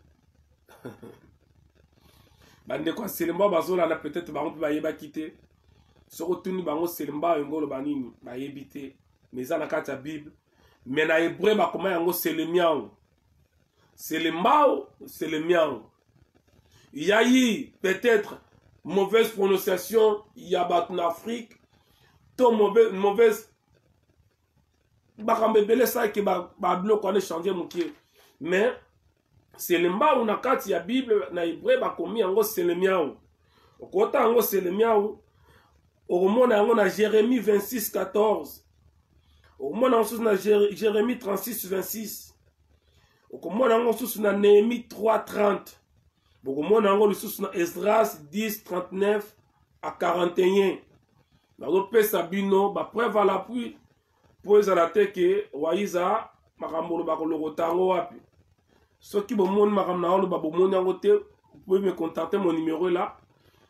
Bande quoi Selembao bazola na peut-être bango ba yeba quitter. Ce retourni bango Selembao ngolo banini ba yebité. Mais ça na kata Bible. Mais na hébreu ba comment yango Selemiao. Selembao, Selemiao. Il y a eu peut-être mauvaise prononciation, il y a en Afrique, tout mauvaise mauvaise bakambebele ça qui ba ba bloc on a changé mon pied. Mais c'est le mba on a quatre ya Bible na hébreu ba komi yango Selemiao. Okota yango Selemiao. Au monde yango na Jérémie vingt-six quatorze. Au monde yango na Jérémie trente-six vingt-six. Au monde yango na Néhémie trois trente. Beaucoup de gens sont dans Esdras dix trente-neuf à quarante et un. Dans le pays Sabino, preuve à l'appui pour les alatés que Waïza, Marambo, le Rotango, Wapi. Ceux qui ont mon Maramnao, le Babomon, vous pouvez me contacter, mon numéro est là.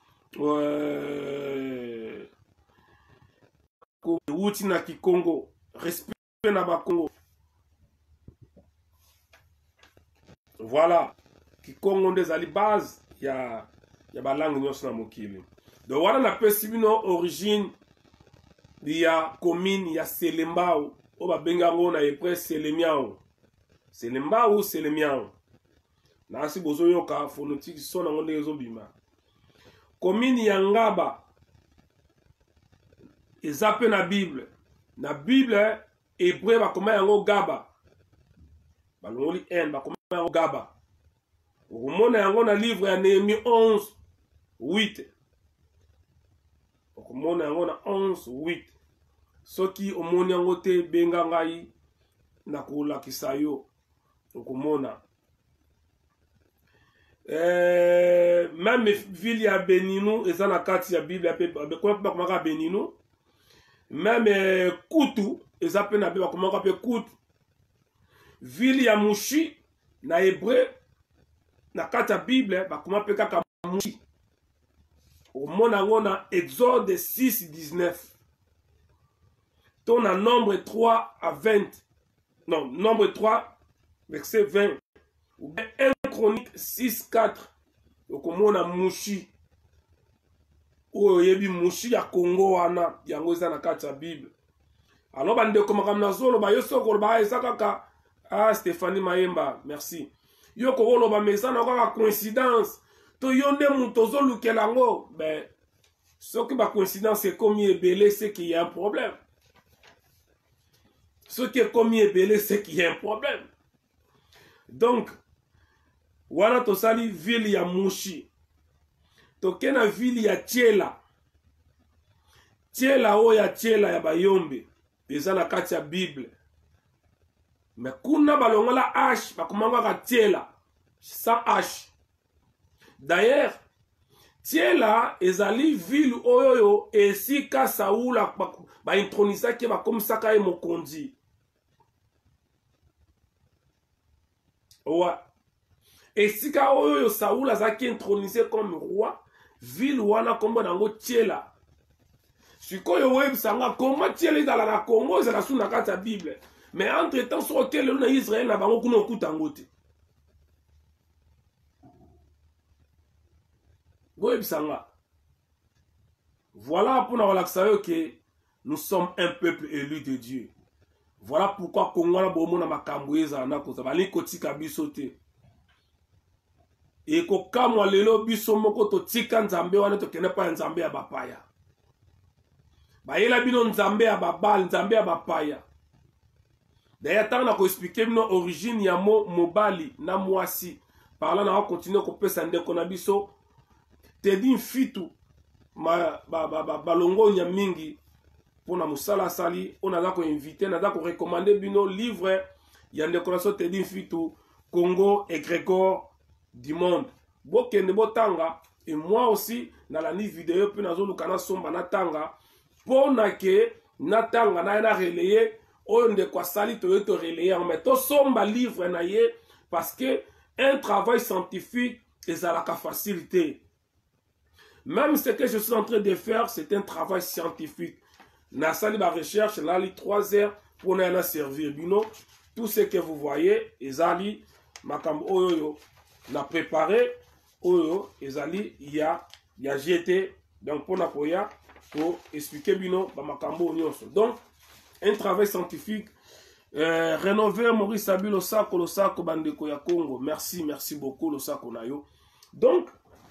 Euh. Woutina Kikongo, respect na Bakongo. Voilà. Kikongo des ali base ya ya balangue nyonso na mokili. Donc wana na pesibino origine ya commune ya Selembao o babengango na hébreu Selemiao. Selembao Selemiao. Na si bozo yoka phonétique so na ngonde ezobima. Commune ya Ngaba ezape na Bible. Na Bible hébreu bakoma yango Gaba. Balongoli en bakoma yango Gaba. Au monde yango na livre ya Néhémie onze huit. Au monde yango na onze huit. Soki au monde yango te benga ngai na kolakisa yo. Okomona. Euh, même ville ya Beninu eza na kati ya Bible ape ba komaka Beninu. Même euh, Kutu eza pe na Bible ba komaka pe Kutu. Ville ya Mushi na hébreu na kata Bible ba comment pe kaka Mushi. Au monde yango na Exode six dix-neuf. Ton à nombre trois à vingt. Non, nombre trois verset vingt. Ou bien un Chronique six quatre. Donc on a Mushi. Ou yebi Mushi ya Congo wana yango za na kata Bible. Alors bande comme ramna zolo ba yoso ko ba ezakaka. Ah Stéphanie Mayemba, merci. Yo ko lo ba mesa na ka coïncidence. To yonde mutozo lukelango, ben ce qui ba coïncidence c'est comme ebele c'est qu'il y a un problème. Ce qui est commis est belé, c'est qu'il y a un problème. Donc, wana tosali ville ya Mushi. Toke na ville ya Tiela. Tiela o ya Tiela ya Bayombe. Eza na kati ya Bible. Mais kuna balongola H, bakomanga ka Tiela. Sans H. D'ailleurs, Tiela ezali ville oyoyo esika Saoula ba intronisa ke ba komisaka e mokonzi. Owa. Esika oyoyo Saoula zaki intronisé comme roi, ville wana kombo nango Tiela. Sikoyo web sanga comment Tiela ezala na Congo ezala sous na kati ya Bible. Mais entre temps sur Tiela na Israël na bango kuna okuta ngote. Voilà pour nous relaxer que nous sommes un peuple élu de Dieu. Voilà pourquoi Congo na bomo na makambweza na ko zabali kotika bisote. Et ko kamwa lelo biso moko to tika nzambe wana to kene pa nzambe ya bapaya. Ba yela bino nzambe ya babal, nzambe ya bapaya. D'ailleurs tant na ko expliquer bino origine ya mo mobali na mwasi. Par là na va continuer ko pesa ndeko na biso. Tedi fitu ma ba ba ba balongo nya mingi pona musala sali on a ko inviter na ko recommander bino livre ya ndeko Tedi fitu Congo et Grégor du monde bokende botanga et moi aussi na la ni vidéo pe nazo lukana somba na tanga pona ke na tanga na na relayer o ndeko sali to to relayer mais to somba livre na ye parce que un travail scientifique est à la facilité. Même ce que je suis en train de faire, c'est un travail scientifique. Na sali ba recherche, là, les trois heures pour nous servir. Bino, tout ce que vous voyez, ezali, makam oyo, na préparé, oyo, ezali, il y a, il y a jeté, donc pour n'apoya, pour expliquer bino, ba makambo nyonso. Donc, un travail scientifique, euh, rénover Maurice Abi Losako, Losako, Bandeko ya Congo. Merci, merci beaucoup, Losako Nayo. Donc,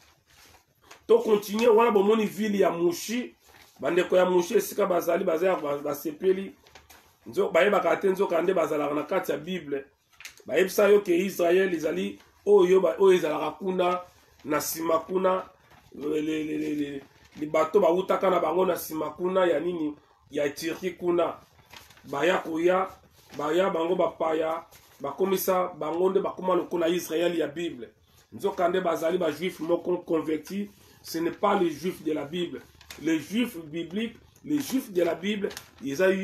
to continuer wana bomoni ville ya Mushi bandeko ya Mushi esika bazali bazaya basepeli nzo bayeba kate nzo kande bazala na kati ya Bible bayebisa yo ke Israël izali oyo ba oyo ezala kuna na sima kuna le le le le bato ba utaka na bango na sima kuna ya nini ya Turquie kuna baya kuya baya bango bapaya bakomisa bango nde bakoma lokola Israël ya Bible nzo kande bazali ba juif moko converti. Ce n'est pas les juifs de la Bible. Les juifs bibliques, les juifs de la Bible, ils ont eu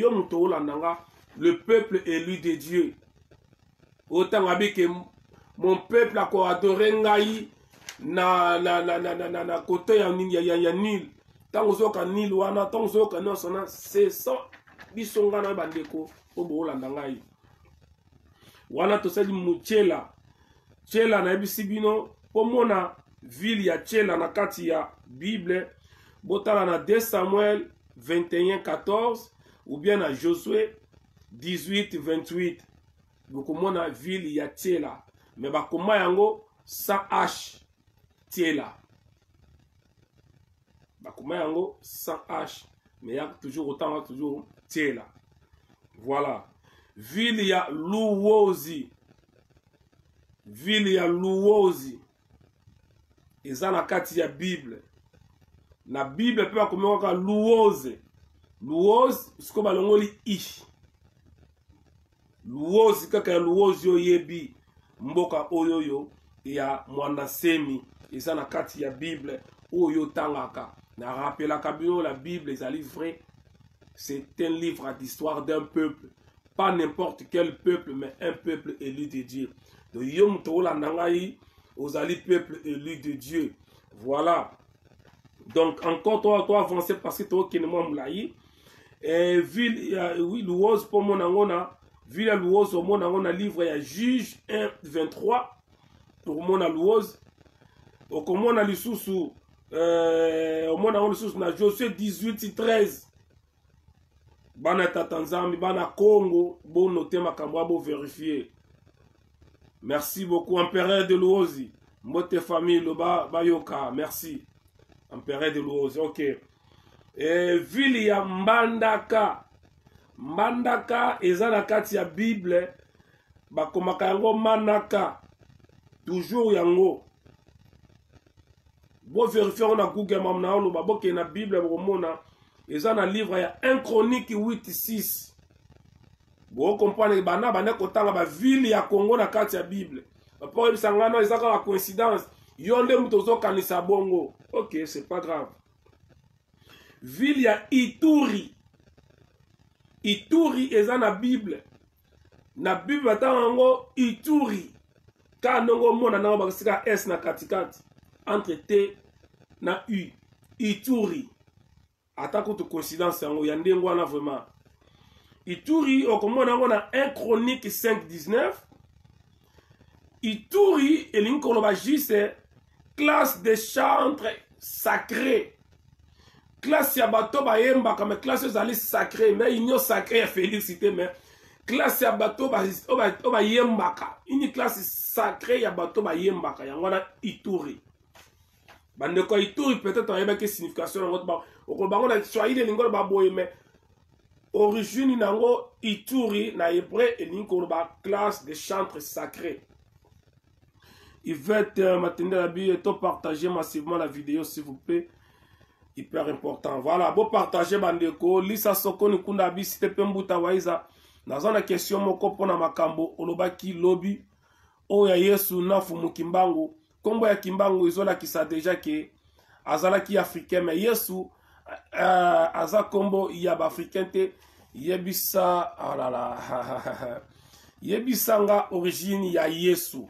le peuple élu de Dieu. Autant que mon peuple a adoré Ngaï na na na na na na na côté ya ya ya Nil. Tant que ka Nil wana, tant que non sona c'est ça bisonga na bandeko obo landa Ngaï. Wana to sali muchela. Chela na bisibino pomona ville ya Tiela na kati ya Bible botala na deux Samuel vingt et un quatorze ou bien na Josué dix-huit vingt-huit bokomona ville ya Tiela mais bakoma yango sans H Tiela bakoma yango sans H mais y a toujours autant toujours Tiela. Voilà ville ya Luozi ville ya Luozi eza na kati ya Bible na Bible pe bakomeka Luoze Luoze siko balongoli i Luoze kaka ya Luoze oyebi mboka oyoyo ya Mwanasemi eza na kati ya Bible oyo tangaka na rappelaka bino la Bible ezali vrai c'est un livre d'histoire d'un peuple pas n'importe quel peuple mais un peuple élu de Dieu de yom tola nangai aux alliés peuple élu de Dieu. Voilà. Donc, encore toi, toi avancer parce que toi qui ne m'as pas et ville, oui, Louose pour mon angona, ville Louose au mon angona livre, il y a Juge un, vingt-trois pour mon Louose. Au comment on a le sous-sous, au mon angona sous na Josué dix-huit, treize. Bana Tatanzami, Bana Congo, bon noter ma caméra, bon vérifier. Merci beaucoup, Empereur de Louozi. Mote famille, Loba Bayoka, merci. Empereur de Louozi, ok. Et ville ya Mbandaka. Mbandaka eza na kati ya Bible bakomaka yango manaka toujours yango bo vérifier na Google mam na oloba boke na Bible bokomona eza na livre ya un Chronique huit six bo comprendre bana bana kotanga ba ville ya Congo na kati ya Bible pour ebisangana eza ka coïncidence yonde mutozo kanisa bongo. OK, c'est pas grave. Ville ya Ituri. Ituri eza na Bible. Na Bible batango Ituri. Ka nongo mona nango bakisika S na katikati entre T na U. Ituri. Atako to coïncidence yango ya ndengo wana vraiment. Ituri okomona nango na un Chronique cinq dix-neuf. Ituri elinkoloba jise classe de chantre sacré. Classe ya bato bayemba comme classe zali sacré mais union sacrée ya félicité mais classe ya bato ba ba yembaka une classe sacrée ya bato bayembaka yango na Ituri. Bande ko Ituri peut-être on yeba que signification nango ba ko bango na swahili lingolo ba boye mais origine nango Ituri na hébreu elinkoloba classe de chantre sacré. Yvette euh, m'attendez la bille et to partager massivement la vidéo s'il vous plaît. Hyper important. Voilà, bon partager bandeko. Lisa Sokoni kunda bi site pembuta waiza. Nazana question moko pona makambo olobaki lobi. Oya Yesu nafu mukimbangu. Kombo ya kimbangu izola kisa deja ke azala ki africain mais Yesu uh, aza kombo ya ba africain te yebisa ah la la. Yebisanga origine ya Yesu.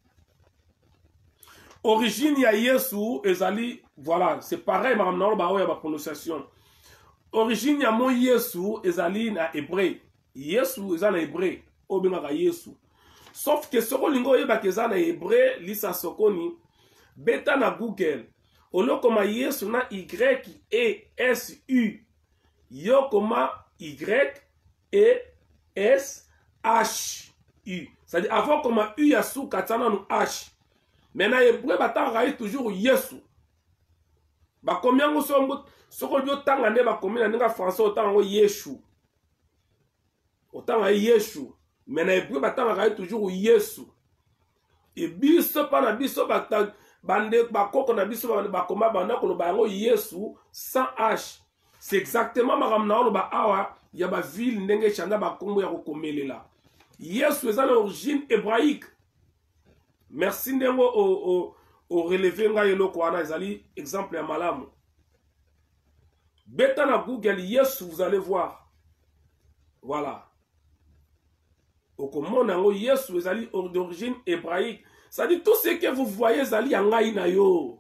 Origine ya Yesu ezali voilà c'est pareil madame na ba oya ba prononciation. Origine ya mo Yesu ezali na hébreu. Yesu ezali na hébreu obengaka Yesu. Sauf que soko lingo yeba ke ezali na hébreu Lisa Sokoni beta na Google. Olo koma Yesu na Y E S U. Yo koma Y E S H U. C'est-à-dire avant koma U ya su katana no H. Maintenant, hébreu batanga toujours Yesu. Ba combien ngo sombo soko dio tanga ne ba combien na nga français otanga ngo Yeshu. Otanga Yeshu. Maintenant, hébreu batanga toujours Yesu. Et biso pa na biso bata bande ba koko na biso ba koma banda ko ba ngo Yesu sans H. C'est exactement ma ramna lo ba awa ya ba ville ndenge chanda ba kombo ya ko komelela. Yesu est en origine hébraïque. Merci ndengo au au au relevé nga yelo ko ana ezali exemple ya malamu. Beta na Google Yesu vous allez voir. Voilà. Okomona ngo Yesu ezali d'origine hébraïque. Ça dit tout ce que vous voyez ezali ngai na yo.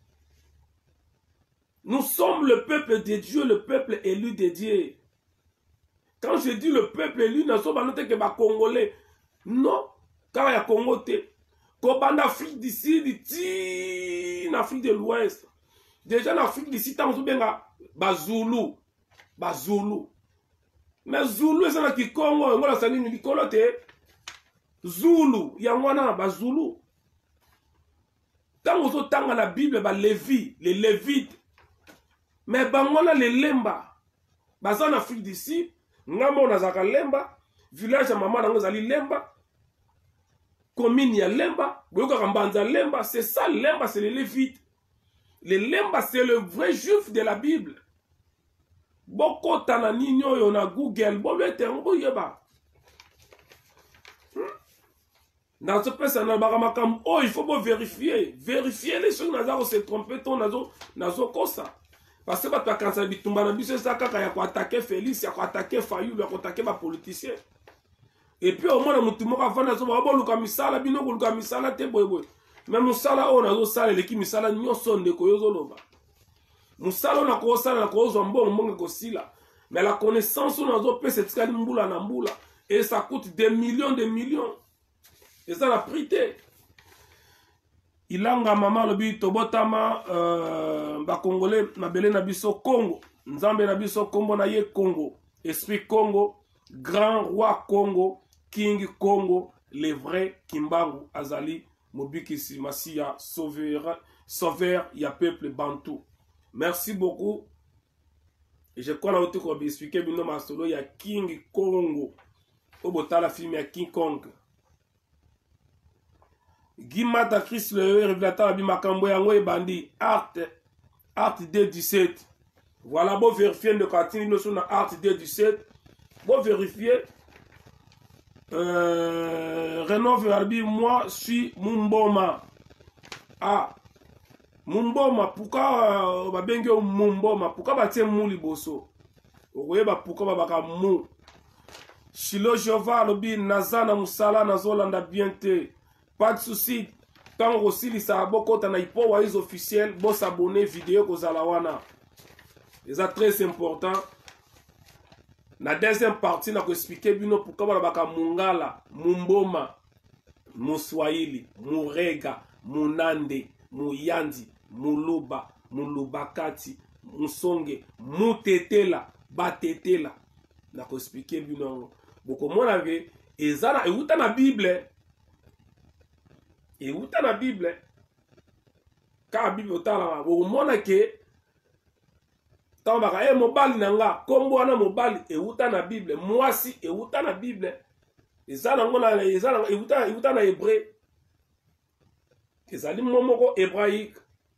Nous sommes le peuple de Dieu, le peuple élu de Dieu. Quand je dis le peuple élu, nous sommes pas que ba Congolais. Non, car il y a Congo te. Kobanda Afrique du Sud, ti en Afrique de l'Ouest. Déjà en Afrique du Sud, tant que benga Bazulu, Bazulu. Mais Zulu c'est là qui Congo, ngola sani ni kolote. Zulu, yangwana Bazulu. Tant que tanga la Bible ba Lévi, les Lévites. Mais bangona les Lemba. Bazan Afrique du Sud, ngamo na zaka Lemba, village ya maman nango zali Lemba. Commune ya Lemba, Lemba, c'est ça Lemba, c'est les Lévites. Les Lemba, c'est le vrai juif de la Bible. Boko tananino yona Google, bon le terme yeba. Dans ce pays, oh, il faut pas vérifier, vérifier les choses, nazo se tromper, ton nazo nazo kosa. Parce que quand quand ça bitumba na biso ça kaka ya ko attaquer Félix, ya ko attaquer Fayou, ya ko attaquer ba politicien. Et puis au moins na mutu moko avana zo ba luka misala bino ko luka misala te boy boy. Mais musala on nazo sala leki misala nyoso ndeko yozo loba. Musala na ko sala na ko zo mbongo mbongo ko sila. Mais la connaissance on nazo pe cette kali mbula na mbula et ça coûte des millions de millions. Et ça la prité. Ilanga mama lobi tobotama euh ba congolais na belé na biso Congo. Nzambe na biso kombo na ye Congo. Esprit Congo, grand roi Congo. King Congo, le vrai Kimbangu Azali, Mobikisi Masia, sauveur, sauveur, ya peuple Bantou. Merci beaucoup. Et je crois que je vais expliquer bino masolo ya King Kongo. Au botala film ya King Kong. Guimata Chris le révélateur abi makambo yango e bandi art art D dix-sept. Voilà, bon vérifier de katini no sur na art D dix-sept. Bon vérifier euh Renault Verbi moi suis Mumboma. Ah Mumboma pourquoi ba benge Mumboma pourquoi ba tie mu liboso. Okoyeba pourquoi ba baka mu. Shilo Jova lobi nazana musala nazolanda biente. Pas de souci. Quand aussi les saboko na ipo wa is officiel bo s'abonner vidéo ko zalawana. C'est très important. La deuxième partie na ko expliquer bino pourquoi ba baka mungala, mumboma, muswahili, murega, munande, muyandi, muluba, mulubakati, musonge, mutetela, batetela. Na ko expliquer bino. Boko mona ve ezana e uta na Bible. Et où est la Bible? Car la Bible est là. Au monde que tant que eh mobali nanga kombo na mobali et où est la Bible? Moi si et où est la Bible? Et ça na ngona et ça et où est où est la hébreu? Et ça dit momoko hébraïque.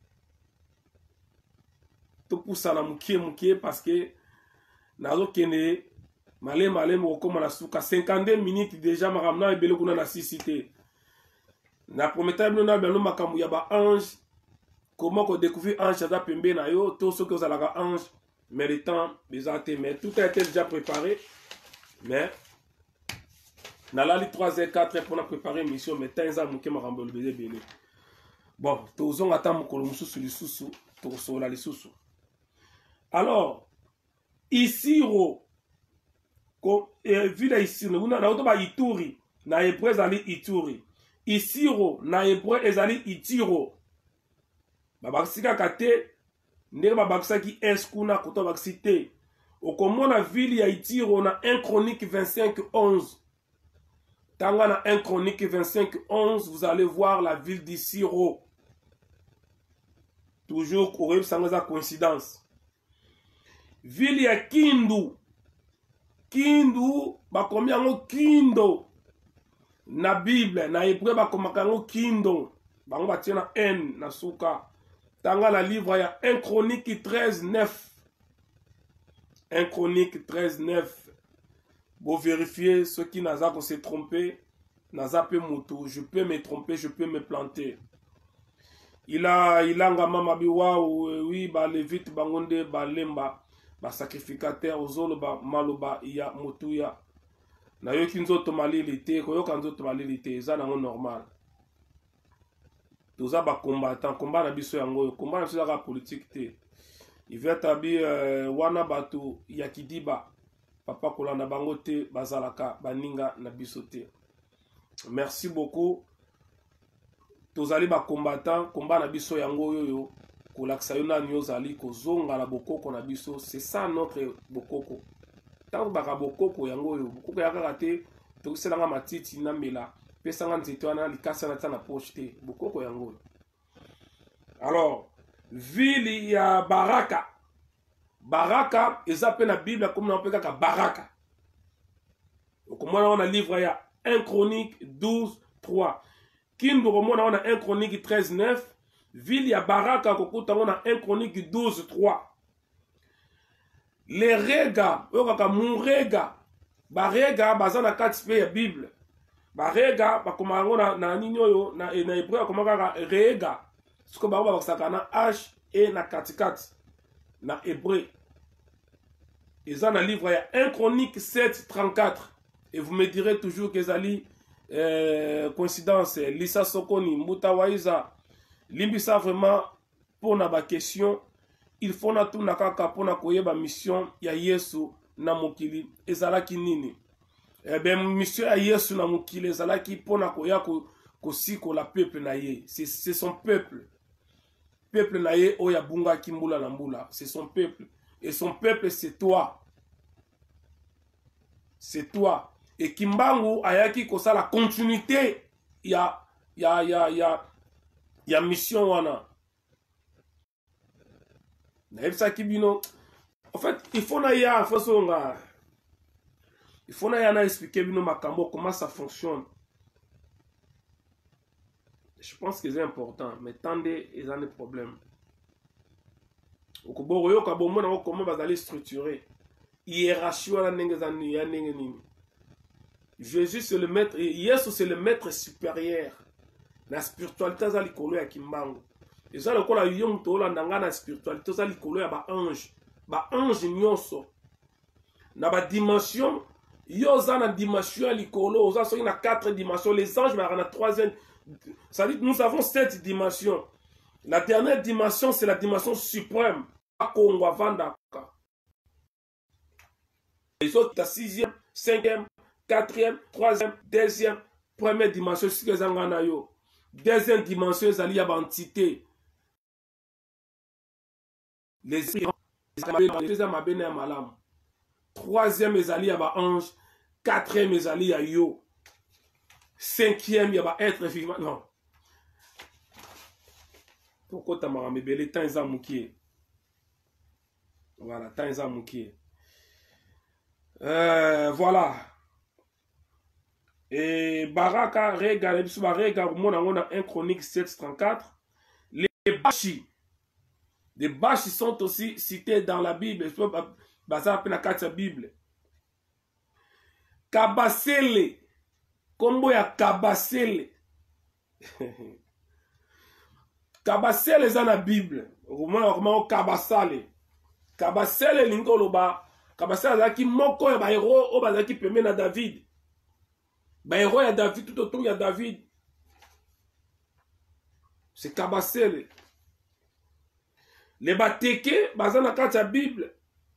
Tout pour ça na mukie mukie parce que nazo kene malé malé mo comme na suka cinquante-deux minutes déjà ma ramna ebele kuna na cité. Na prometteur nous na beno makambu ya ba ange comment qu'on découvrir ange za pembe na yo tout ce que vous allez ange méritant bizarre mais tout a été déjà préparé mais na la li trois et quatre pour na préparer mission mais tanza muke makambu le bébé belé bon tous on attend mukolo mususu lisusu to so la lisusu alors ici ro ko e vida ici na na to ba Ituri na hébreu ali Ituri Isiro na hébreu ezali itiro babakisika kate ndenge babakisaki eskuna koto bakisite okomona ville ya itiro na un chronique vingt-cinq onze tanga na un chronique vingt-cinq onze vous allez voir la ville d'Isiro toujours korebi sangoza coïncidence ville ya Kindu Kindu bakomi yango Kindo na Bible na hébreu bakomaka ngo kindo bango batie na n na suka tanga na livre ya un chronique treize neuf un chronique treize neuf bon vérifier ceux qui naza ko se tromper naza pe moto je peux me tromper je peux me planter il a il a ngama mabiwa oui ba levite bangonde ba lemba ba sacrificateur ozolo ba maloba ya motuya na yo kinzoto malili te ko yo kanzoto malili te za nango normal toza ba combattant combat na biso yango combat na biso za politique te iveta bi uh, wana bato ya kidiba papa kolanda bango te bazalaka baninga na biso te merci beaucoup tozali ba combattant combat na biso yango yoyo kolakisa yo nani ozali kozonga na bokoko na biso c'est ça notre bokoko tant baka bokoko yango yo bokoko ya kaka te tokiselanga matiti na mela pesanga nzete wana likasa na tana poche te bokoko yango. Alors ville ya Baraka Baraka eza pe na Bible comme na pe kaka Baraka okomona wana livre ya un chronique douze trois Kindu komona wana un chronique treize neuf ville ya Baraka kokuta wana un chronique douze trois les rega okaka murega barega bazana kati pe ya Bible barega bakoma ngo na na nini oyo na na hébreu akoma kaka rega siko ba ba bakisaka na h et na katikati na hébreu eza na livre ya un chronique sept trente-quatre et vous me direz toujours que ezali euh, coïncidence Lisa Sokoni Mbuta Waiza limbisa vraiment pour na ba question il faut na tuna kaka pona koyeba mission ya Yesu na mokili ezalaki nini eh ben mission ya Yesu na mokili ezalaki pona koya ko kosiko la peuple na ye c'est c'est son peuple peuple na ye oya bunga kimbula na mbula c'est son peuple et son peuple c'est toi c'est toi et Kimbangu ayaki kosa la continuité ya ya ya ya ya mission wana na ebisa kibino En fait, il faut na ya façon nga. Il faut na ya na expliquer bino makambo comment ça fonctionne. Je pense que c'est important, mais tendez, ils ont des problèmes. Okoboro ka bomona comment bazali structuré. Hiérarchie wala ndenge za ya ndenge nini. Jésus c'est le maître, Yesu c'est le maître supérieur. La spiritualité za likolo ya kimbangu. Eza lokola yong to la ndanga na spiritualité za likolo ya ba ange. Ba ange nyonso. Na ba dimension, yo za na dimension ya likolo, oza so na quatre dimensions, les anges ba na troisième. Ça dit que nous avons sept dimensions. La dernière dimension, c'est la dimension suprême. Les autres, la sixième, cinquième, quatrième, troisième, deuxième, première dimension, c'est ce que yo. Deuxième dimension, c'est la entité. Les troisième, c'est la ange. Quatrième, c'est la yo. Cinquième, il y a être vivant. Non. Pourquoi tu m'as mis le temps est moukié? Voilà, temps est moukié. Voilà. Et Baraka, regarde, regarde, on a un chronique sept cent trente-quatre. Les Bashi. Les Bashi sont aussi cités dans la Bible. Bazar la carte Bible. Kabasele. Kombo ya Kabasele. Kabasele za na Bible. Romana comment Kabasale. Kabasele lingoloba. Kabasele zaki moko ya ba héros o bazaki pemé na David. Ba héros ya David tout autour ya David. C'est Kabasele. Les bateke baza na kati ya Bible.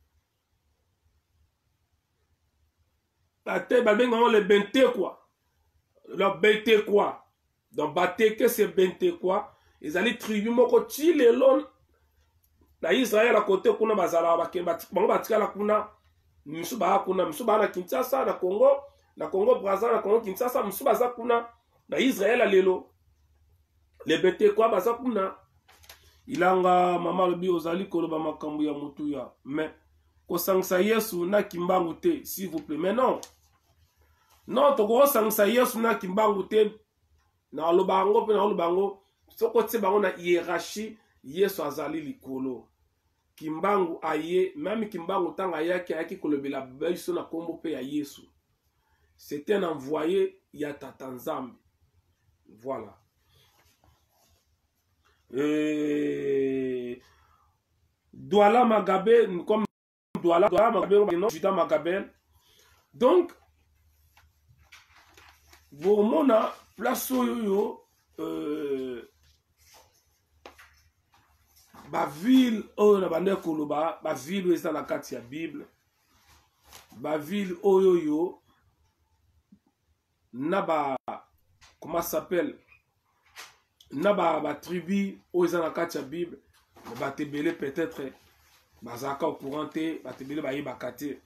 Bate babenga le bente quoi. Le bente quoi. Donc bateke c'est bente quoi. Ils allaient tribu moko ti lelon na Israël à côté kuna bazala bakemba bango batikala kuna misu ba kuna misu ba na Kinshasa na Congo na Congo Brazza na Congo Kinshasa misu baza kuna na Israël à lelo les bete quoi baza kuna ilanga mama lobi ozali koloba makambo ya mutu ya mais ko sangsa Yesu na kimbangu te s'il vous plaît mais non non to ko sangsa Yesu na kimbangu te na lobango pe na lobango soko tse bango na hiérarchie Yesu azali likolo kimbangu aye même kimbangu tanga yake yaki kolobela biso na kombo pe ya Yesu c'est un envoyé ya Tata Nzambe voilà et Douala Magabe comme Douala Douala Magabe non Judas Magabe donc vous mona place yo euh ba ville oyo na bande koloba ba ville eza na kati ya Bible ba ville oyo yo na ba comment ça s'appelle na ba ba tribu oyo eza na kati ya Bible ba tebele peut-être bazaka au courant te ba tebele ba yebaka te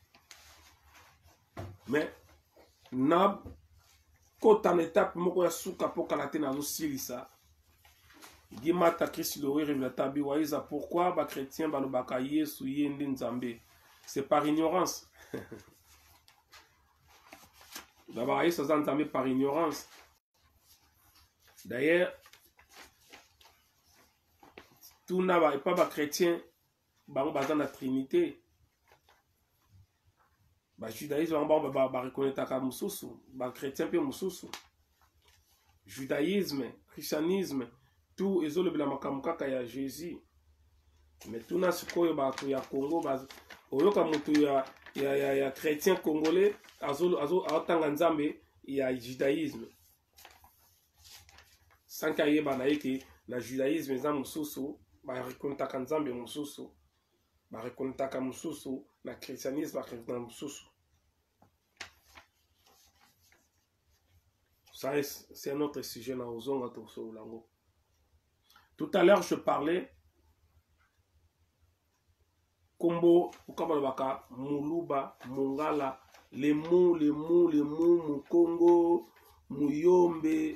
mais na kota na étape moko ya suka poka na te na zo silisa Gimata Christ le révélateur biwaïza pourquoi ba chrétien ba lobaka Yesu yende Nzambe c'est par ignorance d'abord Yesu za Nzambe par ignorance d'ailleurs tout n'a pas ba chrétien ba on baza na trinité ba judaïsme ba ba ba reconnaître ka mususu ba chrétien pe mususu judaïsme christianisme tout ezolo bila makamu kaka ya Jésus mais tout na sikoyo ba to ya Congo ba oyoka mutu ya ya ya, ya chrétien congolais azolo azo atanga Nzambe ya judaïsme sanka yeba na yeke na judaïsme za mususu ba rekonta Nzambe mususu ba rekonta mususu na christianisme ba rekonta mususu ça c'est un autre sujet na ozonga to so lango. Tout à l'heure, je parlais Kombo, Ukabalabaka, Muluba, Mongala, les mots, les mots, les mots, Mukongo, Muyombe.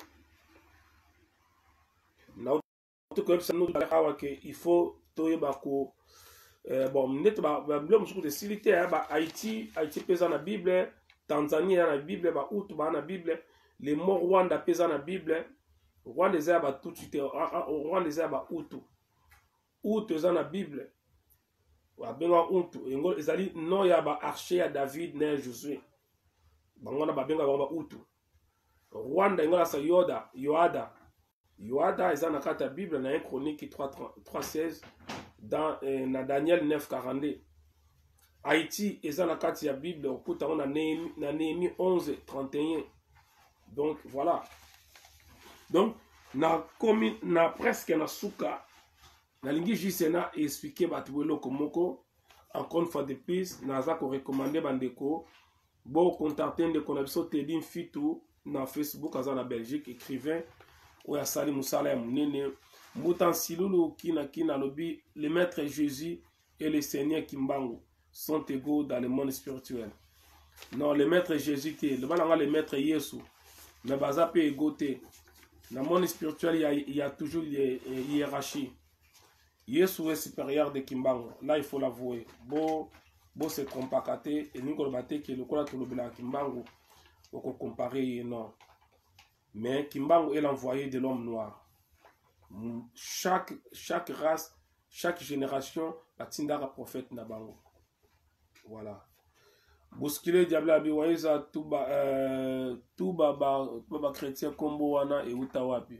Il faut Toyebako, euh, bon net ba ba blom sur de silité ba Haïti Haïti pesa na Bible, Tanzanie na Bible, ba out ba na Bible, les mots Rwanda pesa na Bible. Rwanda eza ba tout tu Rwanda eza ba out out eza na Bible. Wa benga out ngol ezali no ya ba archer ya David na Josué. Bango na ba benga ba out. Rwanda ngola sa Yoda, Yoada. Yoada eza na kata Bible na un Chronique trois seize dans euh, na Daniel neuf quarante-deux. Haïti eza na kata ya Bible okuta na Néhémie na Néhémie onze trente et un. Donc voilà. Donc na komi na presque na suka na lingi jisena expliquer batuelo komoko encore une fois de plus naza ko recommander bandeko bo contacter de connexion Tedin Fitu na Facebook aza na Belgique écrivain ou ya sali musala ya munene mutan silulu kina kina lobi le maître Jésus et le Seigneur Kimbangu sont égaux dans le monde spirituel. Non, le maître Jésus qui le balanga le maître Yesu mais baza pe égauté. Dans le monde spirituel, il y a, il y a toujours une hiérarchie. Yesu est supérieur de Kimbangu. Là, il faut l'avouer. Bon, bon c'est compacté et nous avons dit que le cola tout le blanc Kimbangu, on peut comparer non. Mais Kimbangu est l'envoyé de l'homme noir. Chaque chaque race, chaque génération a tindara prophète Nabango. Voilà. Bousculé diable biwaisa tuba euh tuba ba ba chrétien kombo wana e utawapi.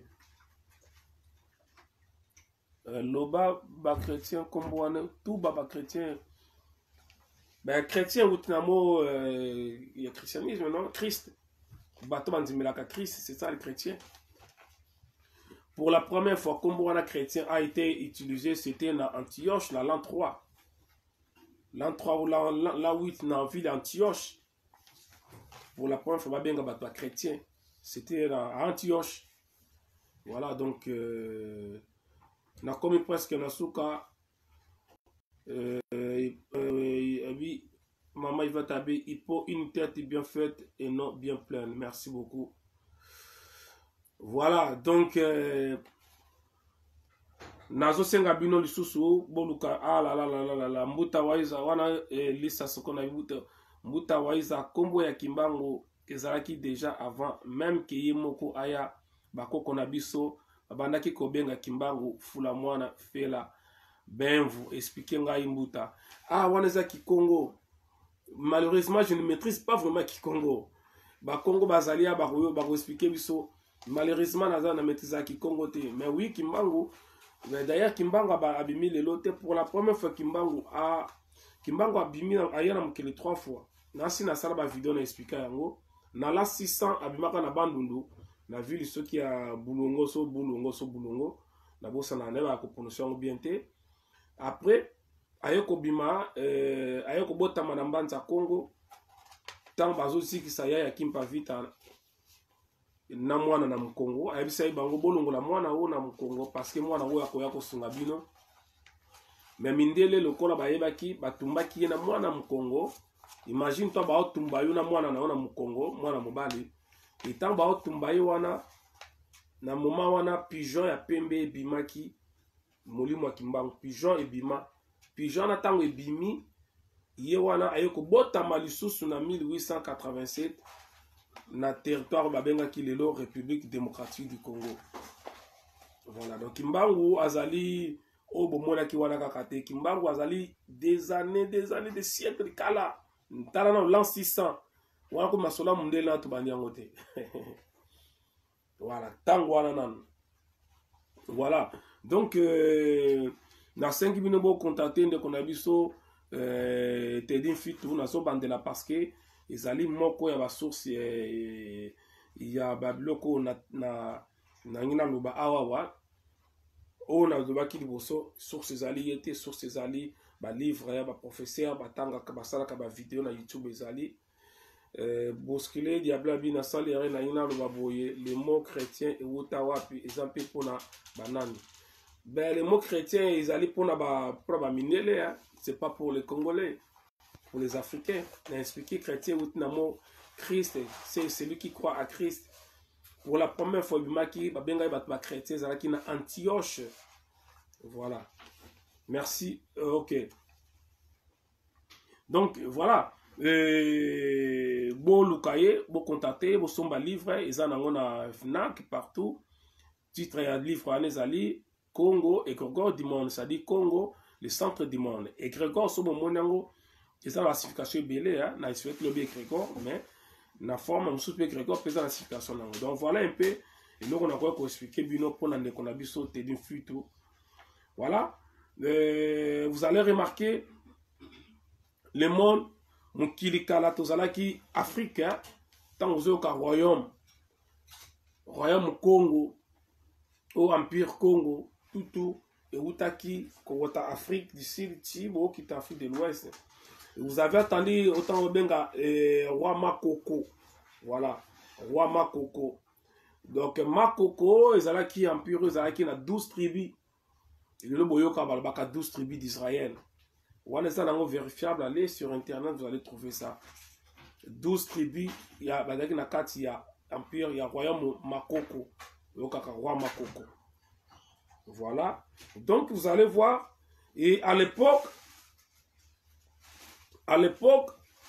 Euh, loba ba chrétien kombo wana tuba ba chrétien. Ben chrétien utinamo euh, il y a christianisme non Christ. Bato banzimela ka Christ, c'est ça le chrétien. Pour la première fois kombo wana chrétien a été utilisé, c'était dans Antioche dans l'an trois. L'an trois ou l'an huit dans la ville d'Antioche. Pour la première fois, bien que chrétien. C'était à Antioche. Voilà, donc, euh, on a commis presque dans ce cas. Euh, euh, oui, maman, il va t'habiller. Il faut une tête bien faite et non bien pleine. Merci beaucoup. Voilà, donc, euh, nazo senga bino lisusu boluka ah la la la la la mbuta waiza wana eh, lisa soko na mbuta mbuta waiza kombo ya Kimbangu ezalaki déjà avant même que yemoko aya bakoko na biso babandaki kobenga Kimbangu fula mwana fela benvu expliquer ngai mbuta ah wana za Kikongo. Malheureusement je ne maîtrise pas vraiment Kikongo ba Congo bazalia ba ko ba ko expliquer biso malheureusement naza na maîtrise à Kikongo te mais oui Kimbangu. D'ailleurs, Kimbangu a abimi le lote pour la première fois. Kimbangu a Kimbangu a abimi ailleurs na mukele trois fois. Nasi na sala ba vidéo na expliquer yango. Na la six cents abimaka na bandundu na ville ceux qui a bulongo so bulongo so bulongo na bosa na neba ko prononcer bien te. Après ayoko bima euh ayoko botama na mbanza Congo. Tant bazo siki sa ya kimpa vita na mwana na mkongo ayebisa bango bolongo la mwana o na mkongo parce que mwana o yakoya ko sunga bino mais mindele lokola bayebaki batumbaki na mwana mkongo. Imagine toi ba otumba yo na mwana na na mkongo mwana mobali etant ba otumba yo wana na moma wana pigeon ya pembe ebimaki molimo ya Kimbangu pigeon ebima pigeon na tango ebimi ye wana ayeko botama lisusu na mille huit cent quatre-vingt-sept na territoire babenga kilelo République démocratique du Congo. Voilà, donc Kimbangu azali o bomona ki wana kakate Kimbangu azali des années des années des siècles kala tala na l'an six cents wana ko masola mundela to banyango te. Voilà, tango wana nan. Voilà, donc euh, na cinq minutes bo contacter de konabiso euh Tedin Fitu na so bandela parce que ezali moko ya ba source ya ba bloko na na na ngina loba awawa o na loba ki liboso source ezali yete source ezali ba livre ya ba professeur batanga ka basala ka ba vidéo na YouTube ezali euh boskile diabla bi na sali na ngina loba boye les mots chrétiens et wotawapi exemple pona banani ben les mots chrétiens ezali pona ba pour ba minele hein. C'est pas pour les Congolais. Pour les Africains, on a expliqué chrétien ou namo Christ, c'est celui qui croit à Christ. Pour la première fois, Bimaki, Babenga Batma chrétien, Zalaki na Antioche. Voilà. Merci. Euh, ok. Donc voilà. Euh, bon lukaye, bon contacter, bon somba livre, ils en ont na Fnac partout. Titre à livre en ezali Congo et Grégor du monde, c'est-à-dire Congo, le centre du monde. Et Grégor sur mon monango, ils ont la classification belé, hein, na souhaite le bien Grégor, mais na forme on soupe Grégor pèse la classification nango. Donc voilà un peu et nous on a quoi expliquer bino pour la qu'on a biso te d'une flûte. Voilà. Euh, vous allez remarquer le monde mukili kala tozalaki Afrique, hein, tant aux autres royaume royaume Congo au empire Congo tout tout et utaki kota Afrique du Sud tibo qui Afrique de l'Ouest. Vous avez entendu autant benga eh, roi Makoko, voilà, roi Makoko. Donc Makoko ezalaki empire ezalaki na douze tribus. Et le boyoka balbaka douze tribus d'Israël. On est en vérifiable, allez sur internet, vous allez trouver ça. douze tribus, il y a na kati, il y a empire, il y a royaume Makoko, le roi Makoko. Voilà. Donc vous allez voir, et à l'époque, à l'époque,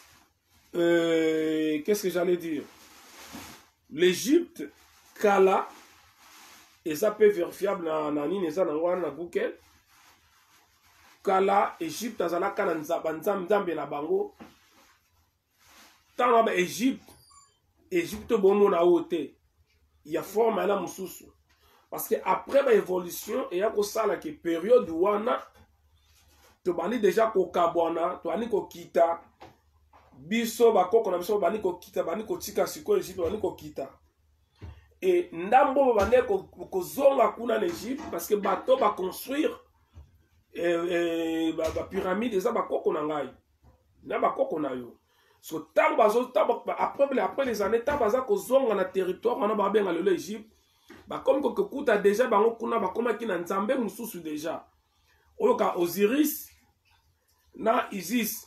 euh, qu'est-ce que j'allais dire? L'Égypte, Kala, et ça peut vérifiable dans Nani, ça dans Google. Kala, Égypte, azalaka na nzambe na bango. Tant ba Égypte, Égypte bomo na ote. Il y a forme na mususu. Parce que après ba évolution, et y a ko sala que période wana to bani déjà ko kabwana, to bani ko kita. Biso ba koko na biso bani ko kita, bani ko tika siko Égypte bani ko kita. Et ndambo ba bani ko ko zonga kuna na Égypte parce que bato ba construire et ba pyramide eza bakoko na ngai na bakoko na yo so tango bazo après après les années tango baza kozonga na territoire wana ba benga lelo Égypte ba comme ko kuta déjà bango kuna ba koma ki na nzambe mususu déjà oyo ka Osiris na Isis.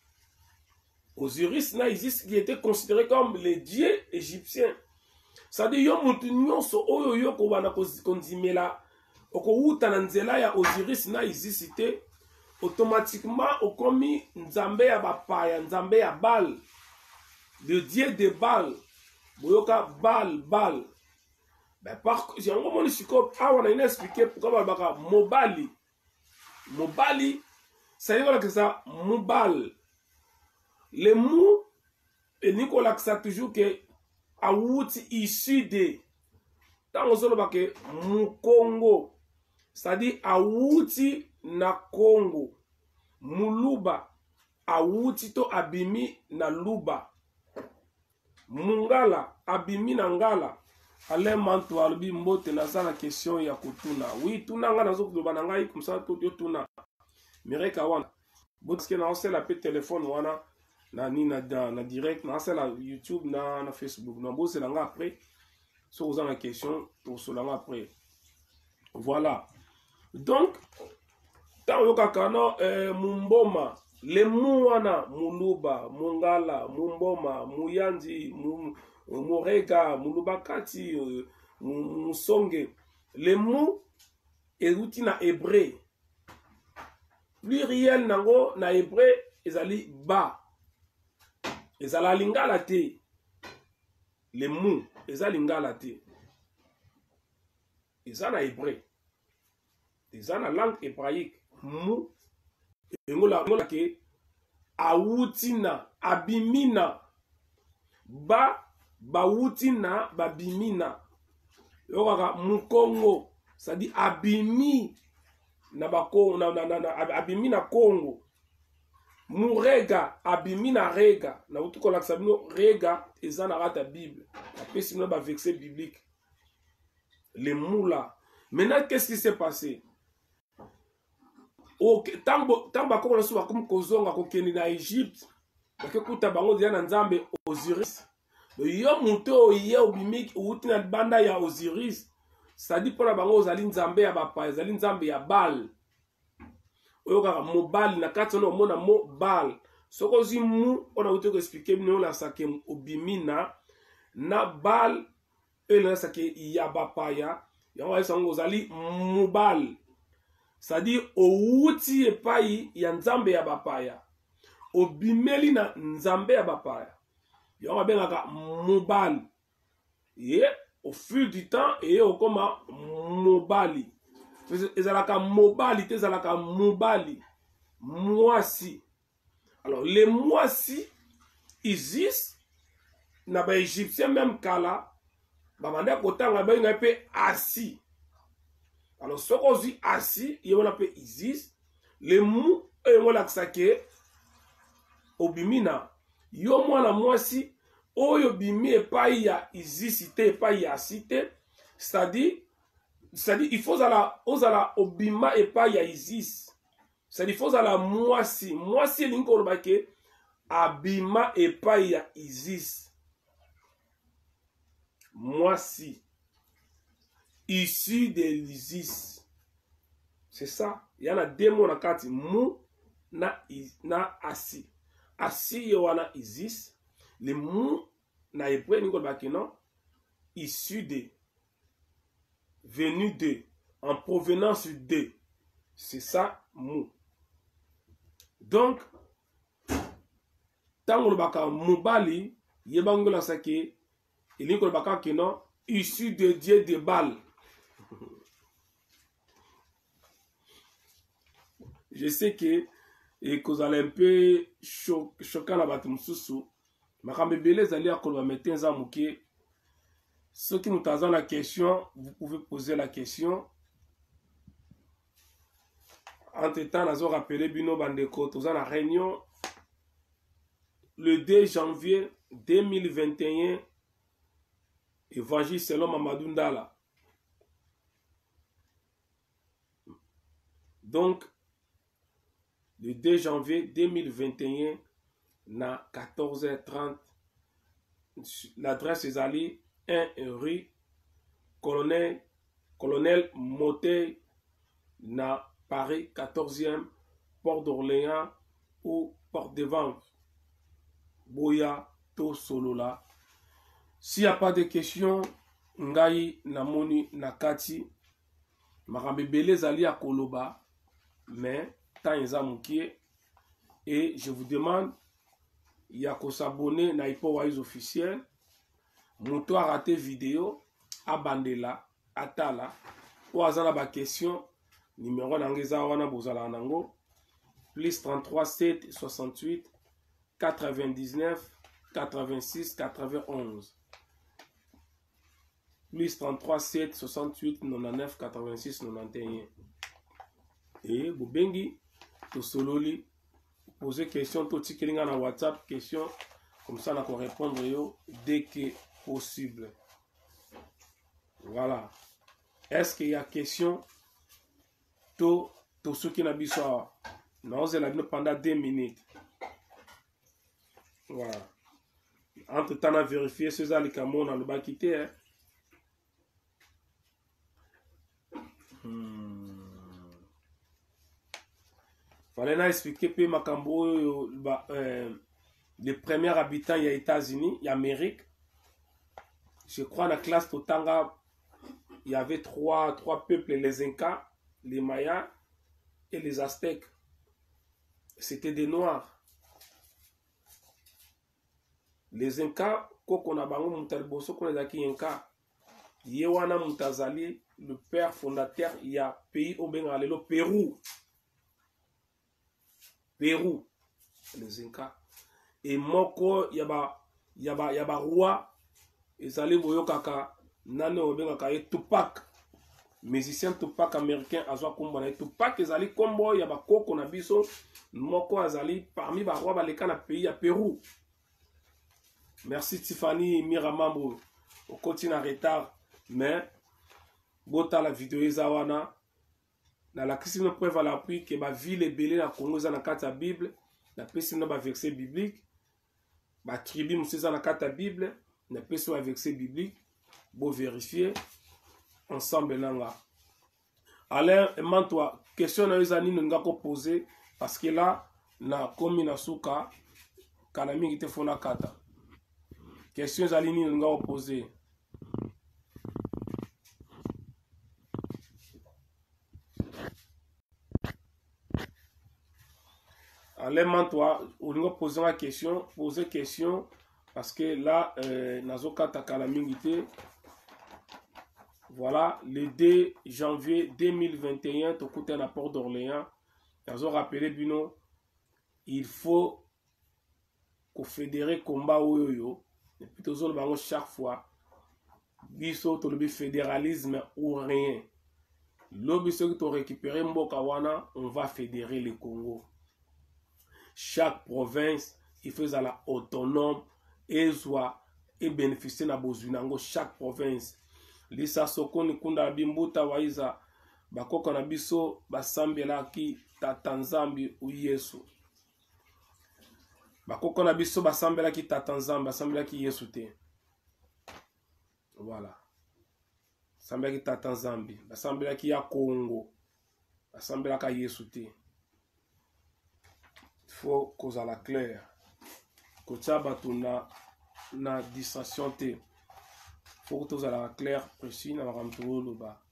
Osiris na Isis qui était considéré comme les dieux égyptiens. Ça dit yo mutu nyonso oyo yo ko bana ko konzimela oko uta na nzela ya Osiris na Isis te automatiquement okomi nzambe ya bapaya, nzambe ya Baal, le dieu de Baal, boyoka Baal, Baal. Ben par j'ai un moment siko ah on a une expliqué pourquoi baka Mobali. Mobali, ça veut dire que ça Mobal. Le mot et Nicolas ça toujours que a outi issu de tant on solo baka Mukongo. C'est-à-dire awuti na Congo. Muluba awuti to abimi na luba. Mungala abimi na ngala. Ale manto albi mbote na za la question ya kutuna. Oui, tuna nga nazo kuloba na ngai comme ça to yo tuna. Mireka wana. Botske na ose la pe téléphone wana na ni na na direct na ose la YouTube na na Facebook. Na bose la nga après. So vous avez la question pour cela après. Voilà. Donc, tant que kakano eh, mumboma, le muana, muluba, mungala, mumboma, muyanzi, murega, mulubakati, musonge, le mou eruti na hébreu. Pluriel nango na hébreu ezali ba. Ezala lingala te. Le mou ezali lingala te. Ezala hébreu. Eza na langue hébraïque mu engola ngola ke awutina abimina ba bawutina babimina yokaka mukongo ça dit abimi na bako na na na abimi na Congo murega abimi na rega na utukola sabino rega eza na rata Bible apesi no ba verset biblique les moula. Maintenant qu'est-ce qui s'est passé? Ok, tambo tamba ko na suba comme kozonga ko keni na Egypte parce que kuta bango dia na nzambe Osiris yo muto ye obimiki utina banda ya Osiris ça dit pour la bango ozali nzambe ya bapa ozali nzambe ya Baal oyo ka mobali na kati no mona mo Baal soko zimu ona uto ko expliquer bino la sake obimina na Baal e la sake ya bapa ya ya wa sango ozali mobal. C'est-à-dire, au outi epai ya nzambe ya bapaya. obimeli na nzambe ya bapaya yango babengaka mobali ye au fil du temps eye okoma mobali ezalaka mobali te ezalaka mobali mwasi. Alors les mwasi Isis na ba égyptien même kala bamanda kotanga benga pe asi. Alors ce qu'on dit asi yona pe Isis le mou e ngola ksake obimina yo mwana mwasi oyo bimi epai ya Isis te epai ya asi te, c'est-à-dire c'est-à-dire il faut ala ozala obima epai ya Isis, c'est-à-dire il faut ala mwasi mwasi linko lobake abima epai ya Isis, mwasi issu de l'Isis. C'est ça. Il y en a deux mots dans kati mou na na asi. Asi yo wana Isis. Le mou na hébreu ni ko bakino issu de, venu de, en provenance de. C'est ça mou. Donc tango le baka mobali yebangola sake ilinko le baka kino issu de Dieu de Baal. Je sais que et que vous allez un peu cho choquer la bataille mususu. Makambe belé zali akolo metenza muke. Ceux qui nous ont la question, vous pouvez poser la question. Entre temps, nous avons rappelé Bino Bandeko, nous avons la réunion le deux janvier deux mille vingt et un. Évangile selon Mamadou Ndala. Donc, le deux janvier deux mille vingt et un, à quatorze heures trente, l'adresse est allée un rue Colonel, Colonel Motet, na Paris quatorzième, Port d'Orléans ou Porte de Vente. Boya to Solola. S'il n'y a pas de questions, Ngai Namoni Nakati, Marambe Bele Zali à Koloba, mais Taïza Moukie, et je vous demande, il y a qu'à s'abonner à Hypowise officiel, Mouto a raté vidéo, à Bandela, à Tala, ou à Zala ba question, numéro Nangeza Wana Bozala Nango, plus trente-trois sept soixante-huit quatre-vingt-dix-neuf quatre-vingt-six quatre-vingt-onze. Plus trente-trois sept soixante-huit quatre-vingt-neuf quatre-vingt-six quatre-vingt-onze. Et Boubengi, to sololi, poser question, to tikelinga na WhatsApp, question, comme ça on va répondre yo dès que possible. Voilà. Est-ce qu'il y a question? To, to ceux qui n'habitent pas. Non, c'est la pendant deux minutes. Voilà. Entre temps, on a vérifié ce que les Cameroun dans le bas quitté. Hein. Hmm. Fallait expliquer que Macambo, euh, les premiers habitants des États-Unis, l'Amérique, je crois dans la classe Totanga, il y avait trois, trois peuples, les Incas, les Mayas et les Aztèques. C'était des Noirs. Les Incas, quand on a bango Moutalboso, qu'on a qui Inca, Yewana Moutazali, le père fondateur, il y a pays au Bengal, le Pérou. Pérou, les Incas. Et Moko, il y a il y a il y a roi, et ça les voyons kaka, nane au Bengal, et Tupac, musicien Tupac américain, Azwa Kumbana, Tupac, ils allaient combo, il y a Koko Nabiso, Moko Azali, parmi les rois, les cas pays à Pérou. Merci Tiffany Miramambo. On continue en retard, mais bota la vidéo Zawana. Dans la question de preuve à l'appui que ma ville est belée dans Congo, dans la carte à Bible, la personne n'a pas verset biblique, ma tribu nous dans la carte à Bible, la personne a verset biblique, bon vérifier ensemble là. Alain, toi question na les années nous n'avons pas posé parce que là, na komi na suka, kanami qui te font la carte. Questions à l'ini nous avons posé. enlèvement toi on va poser une question poser question parce que là euh, nazokata kala mingité. Voilà, le deux janvier deux mille vingt et un, tu écoutes un apport d'Orléans. Ils ont rappelé, Bino, il faut qu'on fédère combat oyoyo. Et puis, tu as chaque fois, biso to le fédéralisme ou rien. L'objet que tu as récupéré Mbokawana, on va fédérer le Congo. Chaque province, il fait la autonome et soit et bénéficier na bozunango chaque province. Lisa sokoni kunda bimbuta waiza bakoko na biso basambela ki tata nzambi u Yesu. Bakoko na biso basambela ki tata nzambi basambela ki Yesu te. Voilà. Basambela ki tata nzambi basambela ki ya Congo. Basambela ka Yesu te. Il faut qu'on soit la claire. Ko tshaba tuna na distraction te. Faut que tu aies la claire précis na makambo lo ba.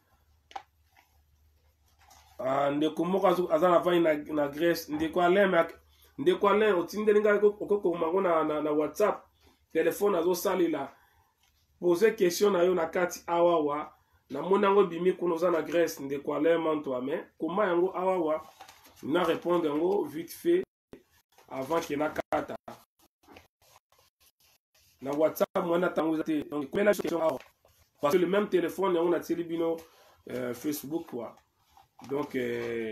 Ah ndeko moko azana vani na na Grèce ndeko Alain ndeko Alain otindeli nga okoko mango na na WhatsApp téléphone azo salila poser question na yo na kati awawa na monango bimi kuno za na Grèce ndeko Alain manto mais comment yango awawa na répondre yango vite fait avant qu'il na kata. Na WhatsApp, moi, on donc la question parce que le même téléphone, on a Télébino euh, Facebook, quoi. Donc, euh,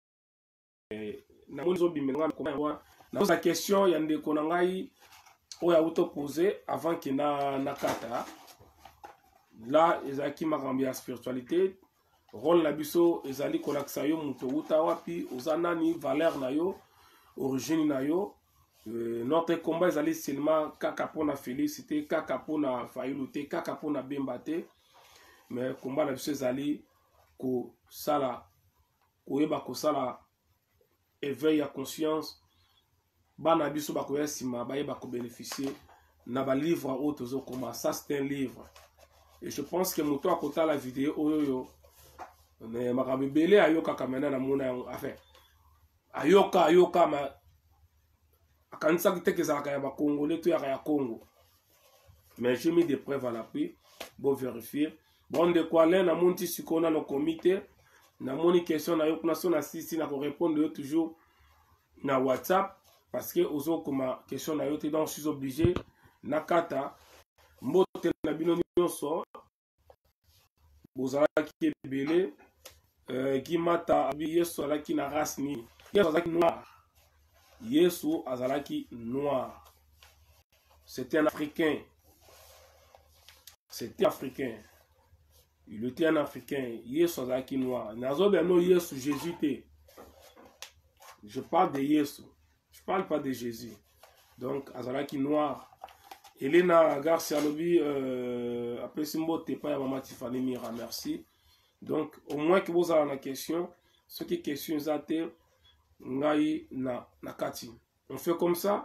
na la question, il y a des konangai où il y a auto posé avant qu'il na na kata. Là, ils ont qui m'a ramené la spiritualité. Rôle la biso, ils ont dit qu'on a que ça yo muto utawa pi ozanani valeur na yo, origine na yo. Euh, notre combat est allé seulement kaka pona félicité, kaka pona faïlouté, kaka pona bembaté. Mais combat la biso zali ko sala ko yeba ko sala éveil à conscience. Bana biso ba ko yesima ba yeba ko bénéficier na ba livre autres zo comment ça c'est un livre. Et je pense que moto akota la vidéo oyoyo mais makabebele ayoka kamena na mona enfin ayoka ayoka ma akanisa kiteke za kaya ba Congolais to ya Congo. Mais j'ai mis des preuves à l'appui pour vérifier. Bon de quoi là na monti sikona no comité na moni question na yo kuna so na sisi na ko répondre toujours na WhatsApp parce que ozo kuma question na yo te donc je suis obligé na kata mbote na bino nyonso bozala ki belé euh qui mata abi yeso la ki na race ni yeso la ki noir. Yesu azalaki noir. C'était un Africain. C'était africain. Il était un Africain. Yesu azalaki noir. Nazo beno Yesu Jésus te. Je parle de Yesu. Je parle pas de Jésus. Donc azalaki noir. Elena Garcia Lobi euh, après Simbo te pas maman Tiffany Mira merci. Donc au moins que vous avez la question, ce qui est question zate ngai na nakati. On fait comme ça.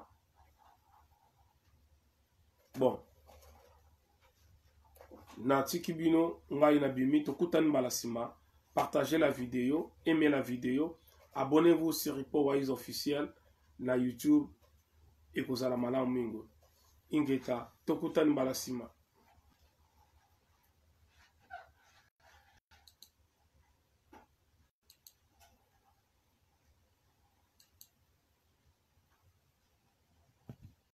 Bon. Na tikibino ngai na bimi tokutani balasima. Partagez la vidéo, aimez la vidéo, abonnez-vous sur Ripo Wise officiel na YouTube et kozala malamu mingo. Ingeka tokutani balasima.